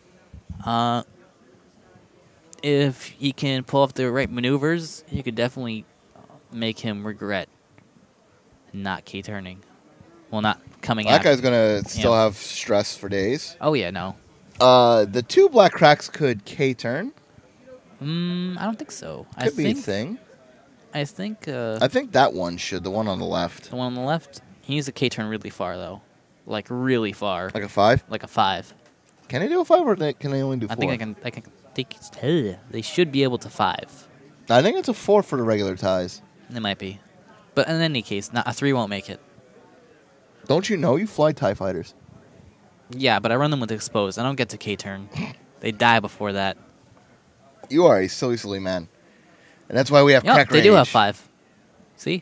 If he can pull off the right maneuvers, he could definitely make him regret not K-turning. Well, not coming out. That guy's going to still have stress for days. Oh, yeah, no. The 2 black cracks could K-turn. I don't think so. Could be a thing. I think that one should. The one on the left. the one on the left, he needs a K-turn really far, though. Like, really far. Like a 5? Like a 5. Can they do a 5 or can they only do 4? I think they should be able to 5. I think it's a 4 for the regular ties. It might be. But in any case, a 3 won't make it. Don't you know you fly TIE fighters? Yeah, but I run them with exposed. I don't get to K-turn. They die before that. You are a silly, silly man. And that's why we have Yep, crack they range. do have 5. See?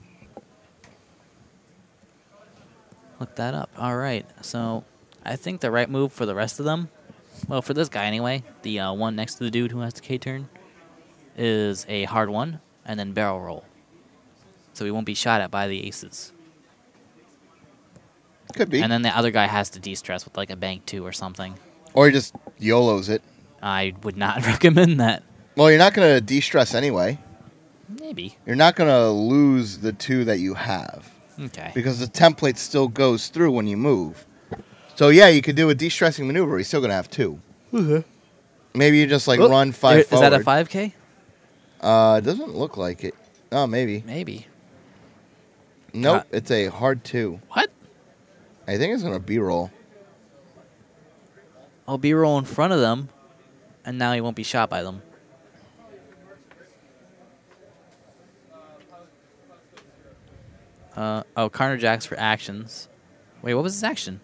Look that up. All right. So I think the right move for the rest of them, well, for this guy anyway, the one next to the dude who has the K-turn, is a hard 1 and then barrel roll. So he won't be shot at by the aces. Could be. And then the other guy has to de-stress with like a bank 2 or something. Or he just YOLOs it. I would not recommend that. Well, you're not going to de-stress anyway. Maybe. You're not going to lose the 2 that you have. Okay. Because the template still goes through when you move. So, yeah, you could do a de-stressing maneuver. He's still going to have 2. Maybe you just, like, run 5 Is forward. that a 5K? It doesn't look like it. Oh, maybe. Maybe. Nope, it's a hard 2. What? I think it's going to B-roll. I'll be roll in front of them, and now he won't be shot by them. Carter Jacks for actions. Wait, what was his action?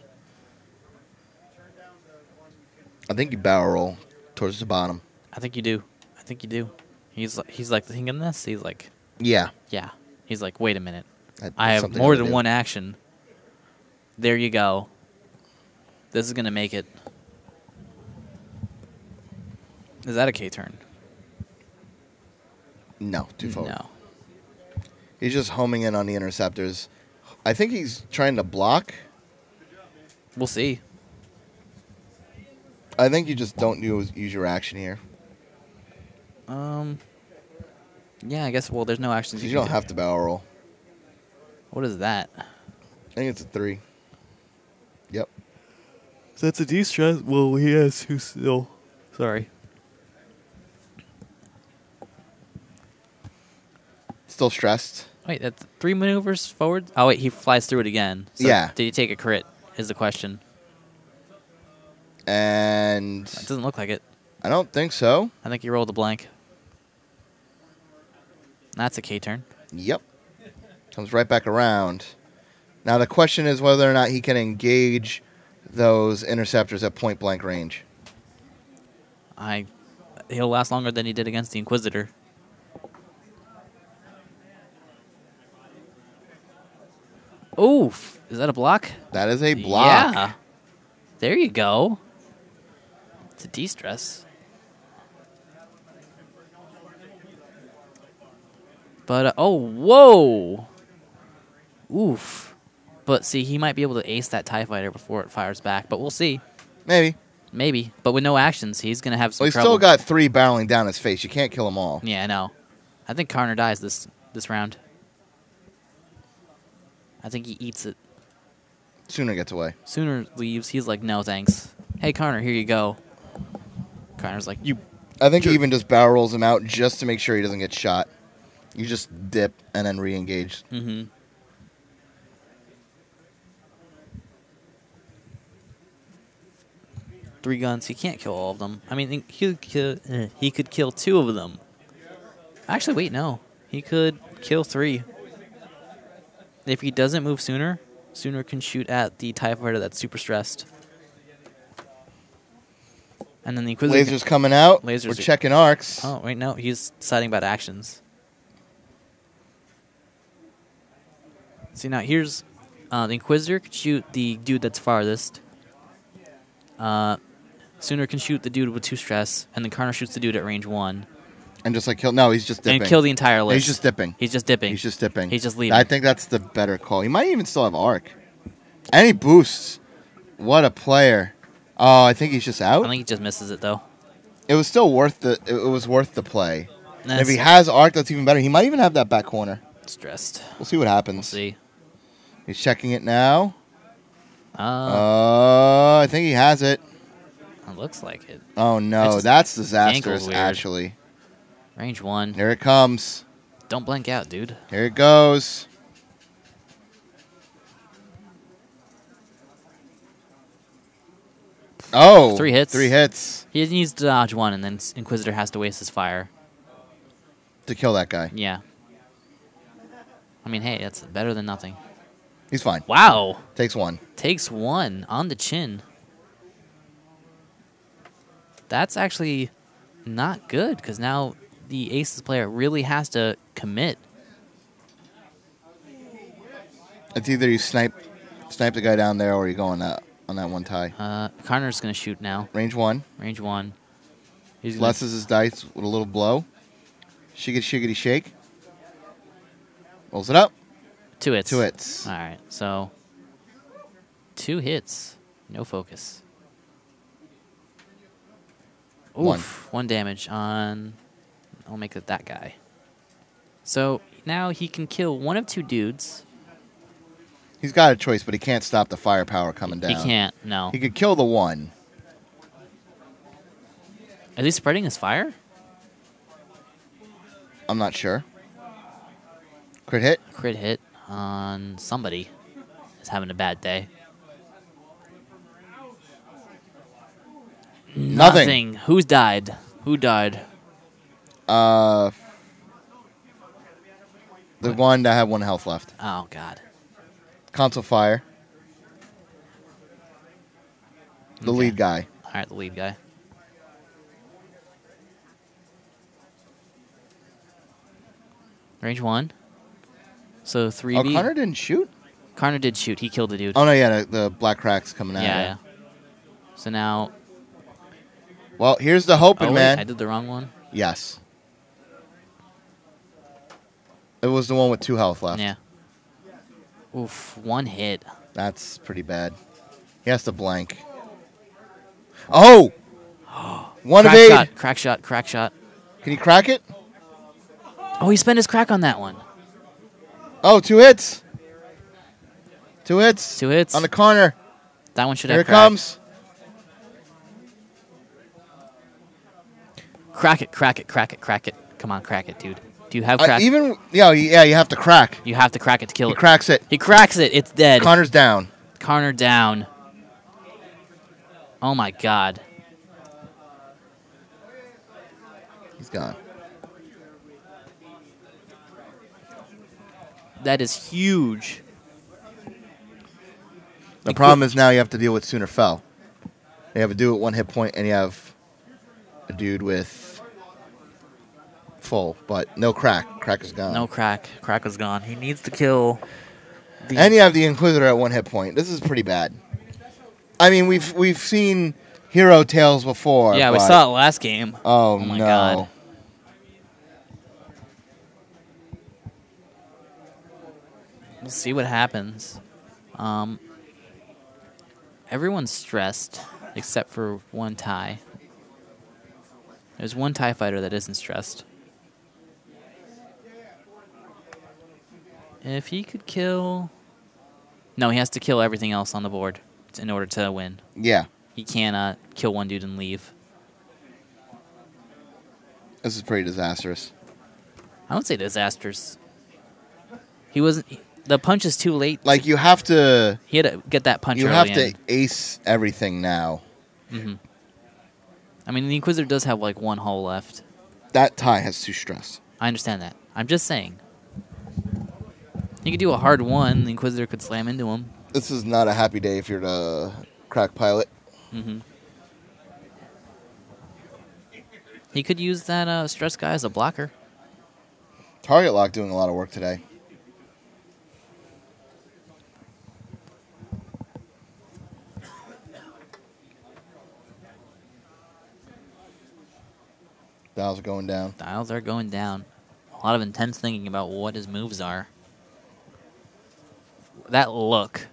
I think you barrel roll towards the bottom. I think you do. He's like thinking this. He's like, Yeah. yeah. He's like, wait a minute. That's I have something more I than do. one action. There you go. This is gonna make it. Is that a K-turn? No, too forward. No. He's just homing in on the interceptors. I think he's trying to block. We'll see. I think you just don't use your action here. Yeah, I guess. Well, there's no actions. You can don't do. have to barrel roll. What is that? I think it's a 3. Yep. So that's a de-stress. Well, he has 2 still. Sorry. Still stressed. Wait, that's 3 maneuvers forward? Oh, wait, he flies through it again. So Yeah. Did he take a crit is the question. And It doesn't look like it. I don't think so. I think he rolled a blank. That's a K-turn. Yep. Comes right back around. Now the question is whether or not he can engage those interceptors at point-blank range. He'll last longer than he did against the Inquisitor. Oof. Is that a block? That is a block. Yeah. There you go. It's a de-stress. But, oh, whoa. Oof. But, see, he might be able to ace that TIE fighter before it fires back. But we'll see. Maybe. Maybe. But with no actions, he's going to have some Well, he's trouble. still got 3 barreling down his face. You can't kill them all. Yeah, I know. I think Karner dies this round. I think he eats it. Sooner gets away. Sooner leaves. He's like, no, thanks. Hey, Karner, here you go. Karner's like, you... I think he even just barrel rolls him out just to make sure he doesn't get shot. You just dip and then re-engage. Mm-hmm. Three guns. He can't kill all of them. I mean, he could kill 2 of them. Actually, wait, no. He could kill 3. If he doesn't move sooner, Sooner can shoot at the TIE fighter that's super stressed. And then the Inquisitor... Lasers coming out. Lasers We're checking arcs. Oh, wait, no. He's deciding about actions. See, now here's... the Inquisitor can shoot the dude that's farthest. Sooner can shoot the dude with 2 stress, and then Karner shoots the dude at range 1. And just like kill... No, he's just dipping. And kill the entire list. He's just dipping. He's just dipping. He's just dipping. He's just leaving. I think that's the better call. He might even still have arc. And he boosts. What a player. Oh, I think he's just out. I think he just misses it, though. It was still worth the... It was worth the play. And if That's he has arc, that's even better. He might even have that back corner. stressed. We'll see what happens. We'll see. He's checking it now. Oh. I think he has it. It looks like it. Oh, no. That's disastrous, weird. actually. Range 1. Here it comes. Don't blank out, dude. Here it goes. Oh. 3 hits. 3 hits. He needs to dodge 1, and then Inquisitor has to waste his fire. To kill that guy. Yeah. I mean, hey, that's better than nothing. He's fine. Wow. Takes 1. Takes 1 on the chin. That's actually not good, because now the Aces player really has to commit. It's either you snipe the guy down there or you go on that one tie. Karner's going to shoot now. Range 1. Range 1. He's Blesses his dice with a little blow. Shiggity shake. Rolls it up. 2 hits. 2 hits. All right, so 2 hits. No focus. Oof, 1 damage on... I'll make it that guy. So now he can kill 1 of 2 dudes. He's got a choice, but he can't stop the firepower coming down. He can't, no. He could kill the 1. Is he spreading his fire? I'm not sure. Crit hit? Crit hit on somebody is having a bad day. Nothing. Who's died? Who died? The one that had 1 health left. Oh, God. Console fire. The Okay. lead guy. All right, the lead guy. Range 1. So 3B. Oh, Connor didn't shoot? Karner did shoot. He killed the dude. Oh, no, yeah, the black crack's coming out. Yeah. So now... Well, here's the hoping, Oh, wait, man. I did the wrong one? Yes. It was the one with 2 health left. Yeah. Oof, 1 hit. That's pretty bad. He has to blank. Oh! 1 Crack evade. shot, crack shot, crack shot. Can he crack it? Oh, he spent his crack on that one. Oh, 2 hits. 2 hits. 2 hits. On the corner. That one should Here have it cracked. comes. Crack it, crack it, crack it, crack it. Come on, crack it, dude. Do you have crack? Yeah, you have to crack. You have to crack it to kill it. He cracks it. He cracks it. It's dead. Connor's down. Connor down. Oh my god. He's gone. That is huge. The problem is now you have to deal with Sooner Fell. You have a dude at 1 hit point, and you have a dude with full, but no crack. Crack is gone. No crack. Crack is gone. He needs to kill. And you have the Inquisitor at 1 hit point. This is pretty bad. I mean, we've seen hero tales before. Yeah, we saw it last game. Oh my no. God. We'll see what happens. Everyone's stressed except for one TIE. There's one TIE fighter that isn't stressed. If he could kill... No, he has to kill everything else on the board in order to win. Yeah. He can't kill one dude and leave. This is pretty disastrous. I would say disastrous. He wasn't... The punch is too late. Like, you have to... He had to get that punch You early have to in. ace everything now. Mm-hmm. I mean, the Inquisitor does have, like, one hole left. That TIE has 2 stress. I understand that. I'm just saying. You could do a hard one. The Inquisitor could slam into him. This is not a happy day if you're the crack pilot. Mm-hmm. He could use that stress guy as a blocker. Target lock doing a lot of work today. Dials are going down. Dials are going down. A lot of intense thinking about what his moves are. That look.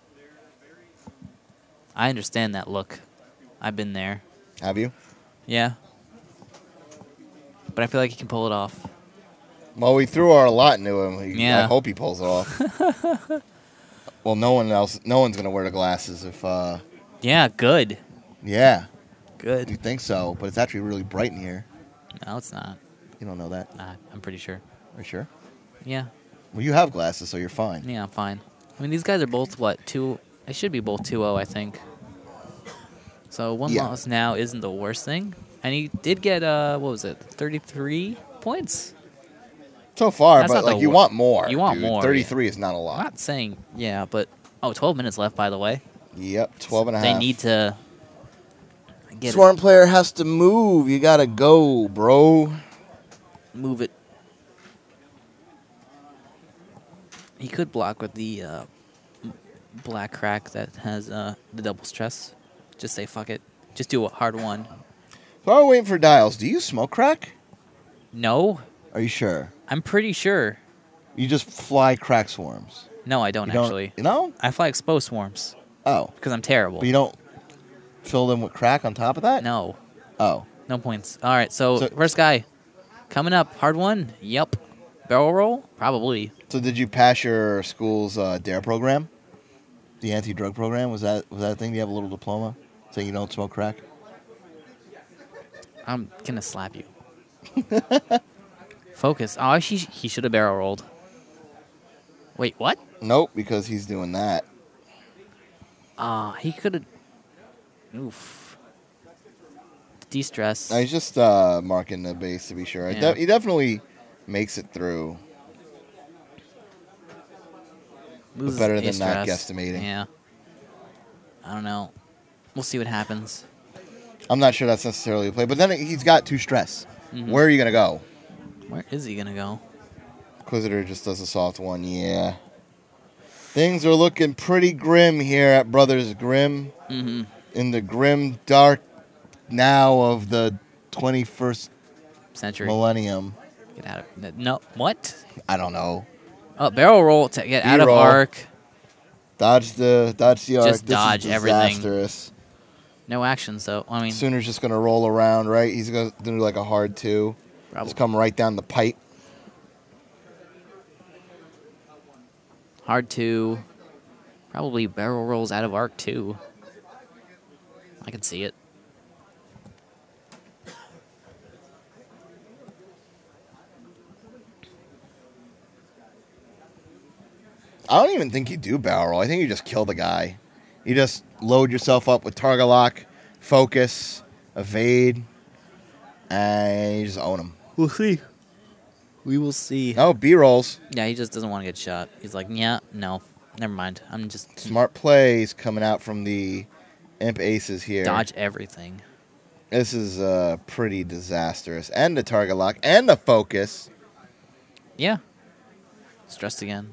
I understand that look. I've been there. Have you? Yeah. But I feel like he can pull it off. Well, we threw our lot into him. Yeah. I hope he pulls it off. Well, no one's going to wear the glasses if... Yeah, good. Yeah. Good. You think so, but it's actually really bright in here. No, it's not. You don't know that? Nah, I'm pretty sure. Are you sure? Yeah. Well, you have glasses, so you're fine. Yeah, I'm fine. I mean, these guys are both, what, 2... They should be both 2-0, I think. So one loss now isn't the worst thing. And he did get, what was it, 33 points? So far, That's but not like you want more. You want more. 33 is not a lot. I'm not saying, yeah, but... Oh, 12 minutes left, by the way. Yep, 12 and a half. They need to get Swarm player has to move. You gotta go, bro. move it. He could block with the black crack that has the double stress. Just say fuck it. Just do a hard one. While we're waiting for Dials, do you smoke crack? No, Are you sure? I'm pretty sure. You just fly crack swarms. No, I don't, actually. You know? I fly exposed swarms Oh. because I'm terrible. But you don't fill them with crack on top of that? No, Oh. no points. All right, so So- first guy coming up. Hard one. Yep. Barrel roll? Probably. So did you pass your school's DARE program? The anti-drug program? Was that a thing? Do you have a little diploma saying you don't smoke crack? I'm gonna slap you. Focus. Oh, he should have barrel rolled. Wait, what? Nope, because he's doing that. He could have. Oof. De-stress. No, he's just marking the base to be sure. Yeah. He definitely makes it through. But better than not guesstimating. Yeah. I don't know. We'll see what happens. I'm not sure that's necessarily a play, but then he's got 2 stress. Mhm. Where are you going to go? Where is he gonna go? Inquisitor just does a soft one, yeah. Things are looking pretty grim here at Brothers Grimm. Mm-hmm. In the grim dark now of the 21st Century. millennium. Get out of it. No. What? I don't know. Oh, barrel roll to get out of B-roll. arc. Dodge the arc. Just This dodge is everything. disastrous. No action, so I mean, Sooner's just going to roll around, right? He's going to do like a hard 2. probably. Just come right down the pipe. Hard to. Probably barrel rolls out of arc, too. I can see it. I don't even think you do barrel roll. I think you just kill the guy. You just load yourself up with target lock, focus, evade, and you just own him. We'll see. We will see. No, B-rolls. Yeah, he just doesn't want to get shot. He's like, yeah, no, never mind. I'm just... Smart plays coming out from the Imp Aces here. Dodge everything. This is pretty disastrous. And the target lock, and the focus. Yeah. Stressed again.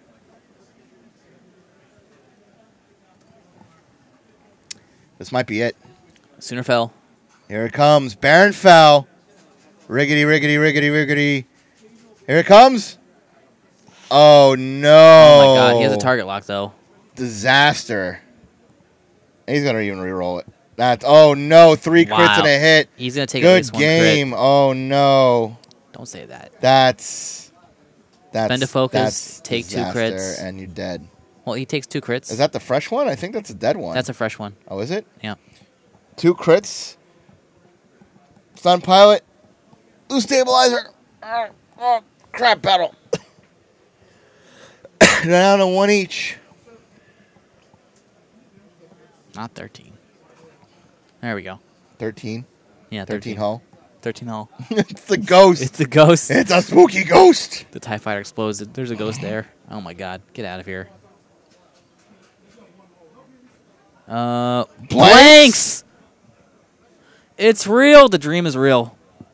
This might be it. Sooner fell. Here it comes. Baron fell. Riggedy, riggedy, riggedy, riggedy. Here it comes. Oh, no. Oh, my God. He has a target lock, though. Disaster. He's going to even re-roll it. Oh, no. 3 crits and a hit. He's going to take at least one crit. Good game. Oh, no. Don't say that. That's Spend a focus, take 2 crits. And you're dead. Well, he takes 2 crits. Is that the fresh one? I think that's a dead one. That's a fresh one. Oh, is it? Yeah. 2 crits. Stun pilot. Loose stabilizer. Crap battle. Down to 1 each. Not 13. There we go. 13? Yeah, 13 hull. 13 hull. It's the ghost. It's the ghost. It's a spooky ghost. The TIE fighter explodes. There's a ghost there. Oh, my God. Get out of here. Blanks! It's real. The dream is real.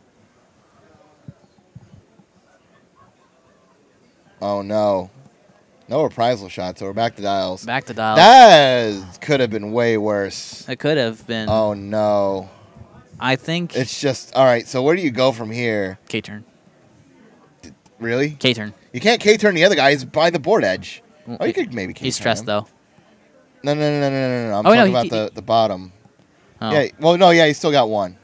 Oh, no. No reprisal shot, so we're back to dials. Back to dials. That could have been way worse. It could have been. Oh, no. I think... It's just... All right, so where do you go from here? K-turn. Really? K-turn. You can't K-turn the other guy. He's by the board edge. Oh, you could maybe K-turn He's stressed, him. though. No. I'm talking about the bottom. Oh. Yeah. Well, no, yeah, he's still got 1.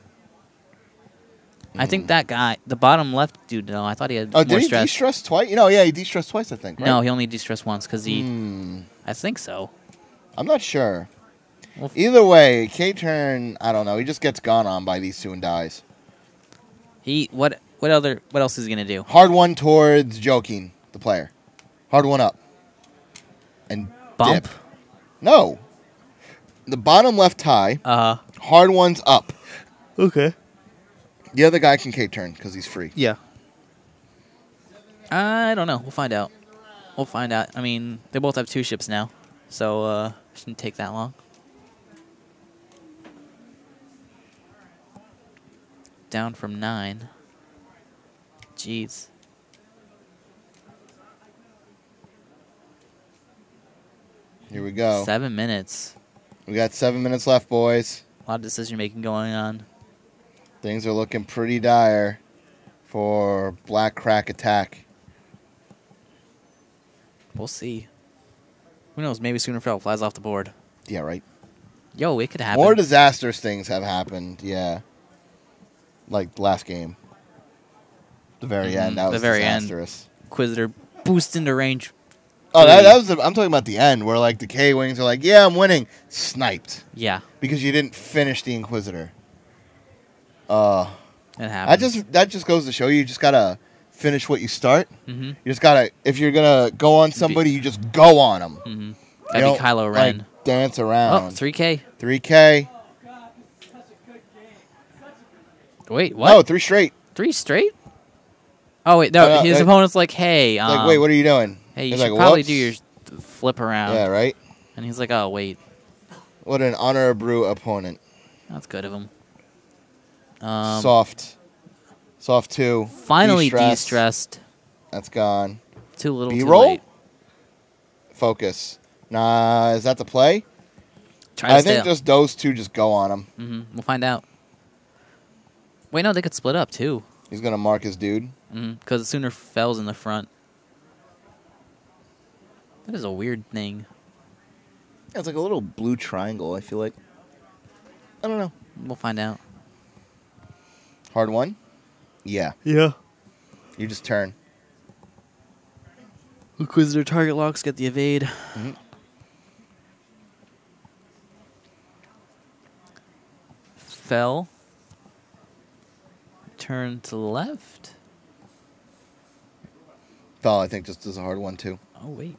I think that guy, the bottom left dude, no, I thought he had more stress. Oh, did he de-stress twice? You know, yeah, he de-stressed twice, I think, right? No, he only de-stressed once because he... I think so. I'm not sure. Well, Either way, K-turn, I don't know. He just gets gone on by these 2 and dies. What else is he going to do? Hard one towards Joaquin, the player. Hard one up. And Bump? dip. No. The bottom left tie. Hard one's up. Okay. The other guy can K-turn because he's free. Yeah. I don't know. We'll find out. I mean, they both have 2 ships now, so it shouldn't take that long. Down from 9. Jeez. Here we go. 7 minutes. We got 7 minutes left, boys. A lot of decision-making going on. Things are looking pretty dire for Black Crack Attack. We'll see. Who knows? Maybe Sooner Fell flies off the board. Yeah, right. Yo, it could happen. More disastrous things have happened, yeah. Like last game. The very end, that was disastrous. Inquisitor boost into range. Oh, that was I'm talking about the end, where like the K-Wings are like, yeah, I'm winning. Sniped. Yeah. Because you didn't finish the Inquisitor. It happens. That just goes to show you just gotta finish what you start. Mm-hmm. You just gotta, if you're gonna go on somebody, you just go on them. Mm-hmm. That'd be Kylo Ren. Like, dance around. Oh, 3K. 3K. Wait, what? No, 3 straight. 3 straight? Oh, wait, no, his opponent's like, hey. Like, wait, what are you doing? Hey, you He's should like, probably whoops. do your flip around. Yeah, right? And he's like, oh, wait. What an honor brew opponent. That's good of him. Soft 2. Finally de-stressed. That's gone. Too little, B-roll? too late. Focus. Nah, is that the play? I think just those 2 just go on him. Mm-hmm. We'll find out. Wait, no, they could split up, too. He's going to mark his dude. Because Sooner Fell's in the front. That is a weird thing. Yeah, it's like a little blue triangle, I feel like. I don't know. We'll find out. Hard one? Yeah. Yeah. You just turn. Inquisitor target locks, get the evade. Mm-hmm. fell. Turn to the left. Fell, I think, just is a hard one, too. Oh, wait.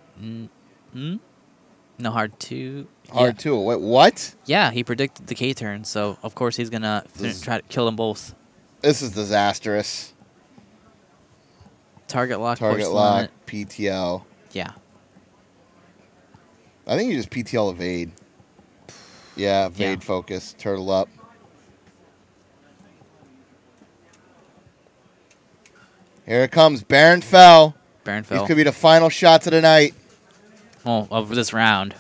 No, hard 2. Hard 2. Wait, what? Yeah, he predicted the K-turn, so of course he's going to try to kill them both. This is disastrous. Target lock, Target push lock, limit. PTL. Yeah. I think you just PTL evade. Yeah, evade focus. Turtle up. Here it comes. Baron fell. Baron fell. These could be the final shots of the night. Oh, of this round.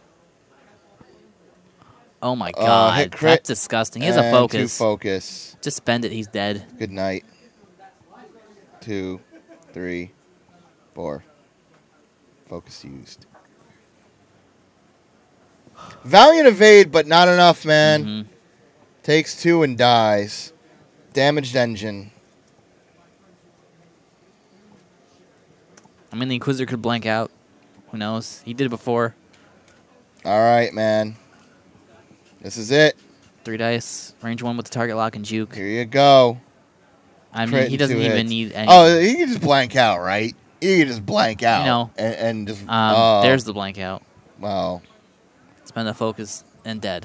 Oh, my God. Hit crit. That's disgusting. He has a focus. 2 focus. Just spend it. He's dead. Good night. 2, 3, 4. Focus used. Valiant evade, but not enough, man. Mm-hmm. Takes 2 and dies. Damaged engine. I mean, the Inquisitor could blank out. Who knows? He did it before. All right, man. This is it. 3 dice. Range 1 with the target lock and juke. Here you go. I mean, Crit he and doesn't 2 even hits. need any. Oh, he can just blank out, right? He can just blank out. You know. And just... There's the blank out. Wow. Spend the focus and dead.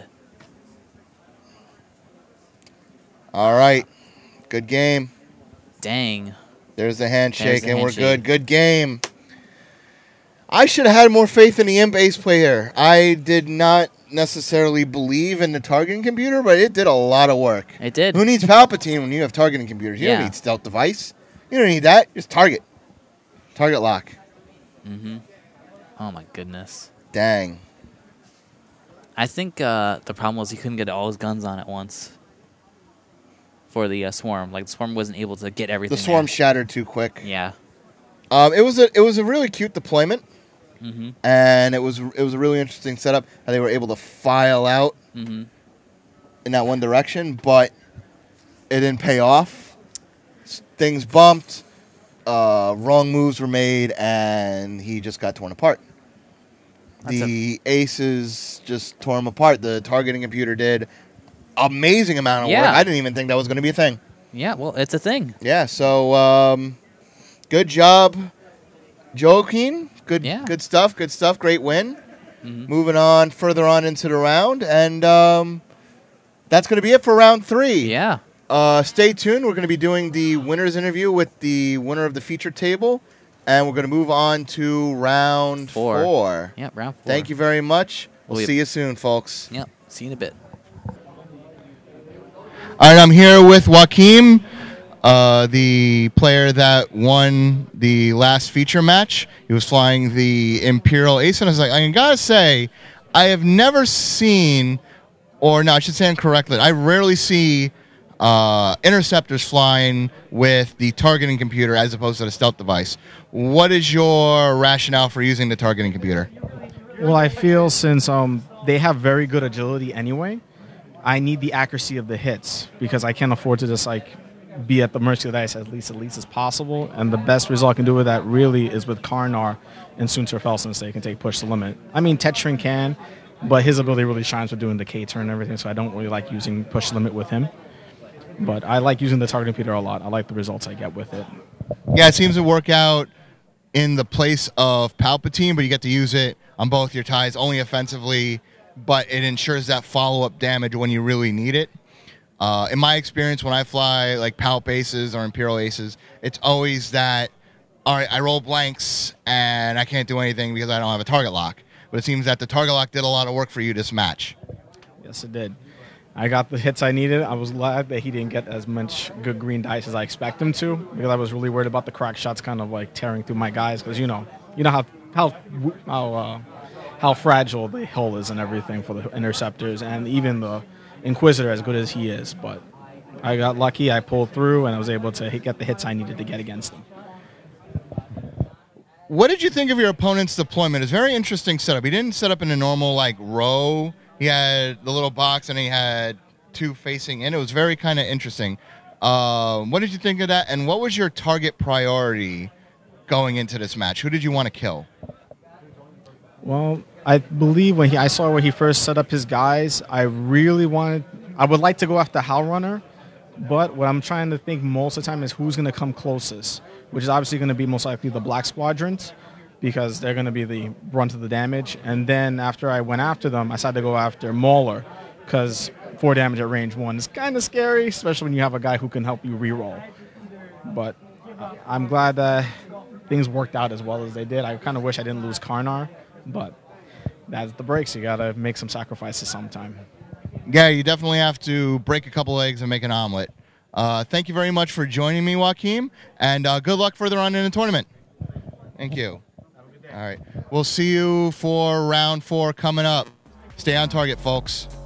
All right. Good game. Dang. There's the handshake, There's the and handshake. we're good. Good game. I should have had more faith in the Imp Ace player. I did not necessarily believe in the targeting computer, but it did a lot of work. It did. Who needs Palpatine when you have targeting computers? You don't Yeah. need stealth device. You don't need that. Just target. Target lock. Mm-hmm. Oh, my goodness. Dang. I think the problem was he couldn't get all his guns on at once for the Swarm. Like, the Swarm wasn't able to get everything The Swarm there. shattered too quick. Yeah. It was a really cute deployment, Mm-hmm. and it was a really interesting setup how they were able to file out Mm-hmm. in that one direction, but it didn't pay off. Things bumped, wrong moves were made, and he just got torn apart. The aces just tore him apart. The targeting computer did amazing amount of work. I didn't even think that was going to be a thing. Yeah, well, it's a thing. Yeah, so good job, Joaquin. Good stuff. Good stuff. Great win. Mm-hmm. Moving on further on into the round, and that's going to be it for round 3. Yeah. Stay tuned. We're going to be doing the winner's interview with the winner of the feature table, and we're going to move on to round 4. Yep, round 4. Thank you very much. We'll see you soon, folks. Yep, see you in a bit. All right, I'm here with Joaquin, the player that won the last feature match. He was flying the Imperial Ace, and I was like, I gotta say, I have never seen, or no, I should say incorrectly, I rarely see interceptors flying with the targeting computer as opposed to the stealth device. What is your rationale for using the targeting computer? Well, I feel since they have very good agility anyway, I need the accuracy of the hits because I can't afford to just be at the mercy of the dice at least as possible. And the best result I can do with that really is with Karnar and Soontir Fel since they can take push the limit. I mean, Tetrin can, but his ability really shines for doing the K-turn and everything, so I don't really like using push the limit with him. But I like using the targeting computer a lot. I like the results I get with it. Yeah, it seems to work out in the place of Palpatine, but you get to use it on both your ties, only offensively, but it ensures that follow-up damage when you really need it. In my experience, when I fly like Palp Aces or Imperial Aces, it's always that, all right, I roll blanks and I can't do anything because I don't have a target lock. But it seems that the target lock did a lot of work for you this match. Yes, it did. I got the hits I needed. I was glad that he didn't get as much good green dice as I expect him to, because I was really worried about the crack shots kind of tearing through my guys, because you know how fragile the hull is and everything for the interceptors, and even the Inquisitor, as good as he is. But I got lucky. I pulled through, and I was able to get the hits I needed to get against them. What did you think of your opponent's deployment? It's a very interesting setup. He didn't set up in a normal row. He had the little box, and he had 2 facing in. It was very kind of interesting. What did you think of that? And what was your target priority going into this match? Who did you want to kill? Well, I believe when I saw where he first set up his guys, I really wanted I would like to go after Howl Runner, but what I'm trying to think most of the time is who's going to come closest, which is obviously going to be most likely the Black Squadrons, because they're going to be the brunt of the damage. And then after I went after them, I decided to go after Mauler, because 4 damage at range 1 is kind of scary, especially when you have a guy who can help you reroll. But I'm glad that things worked out as well as they did. I kind of wish I didn't lose Karnar, but that's the breaks. You got to make some sacrifices sometime. Yeah, you definitely have to break a couple eggs and make an omelet. Thank you very much for joining me, Joaquin, and good luck further on in the tournament. Thank you. All right. We'll see you for round 4 coming up. Stay on target, folks.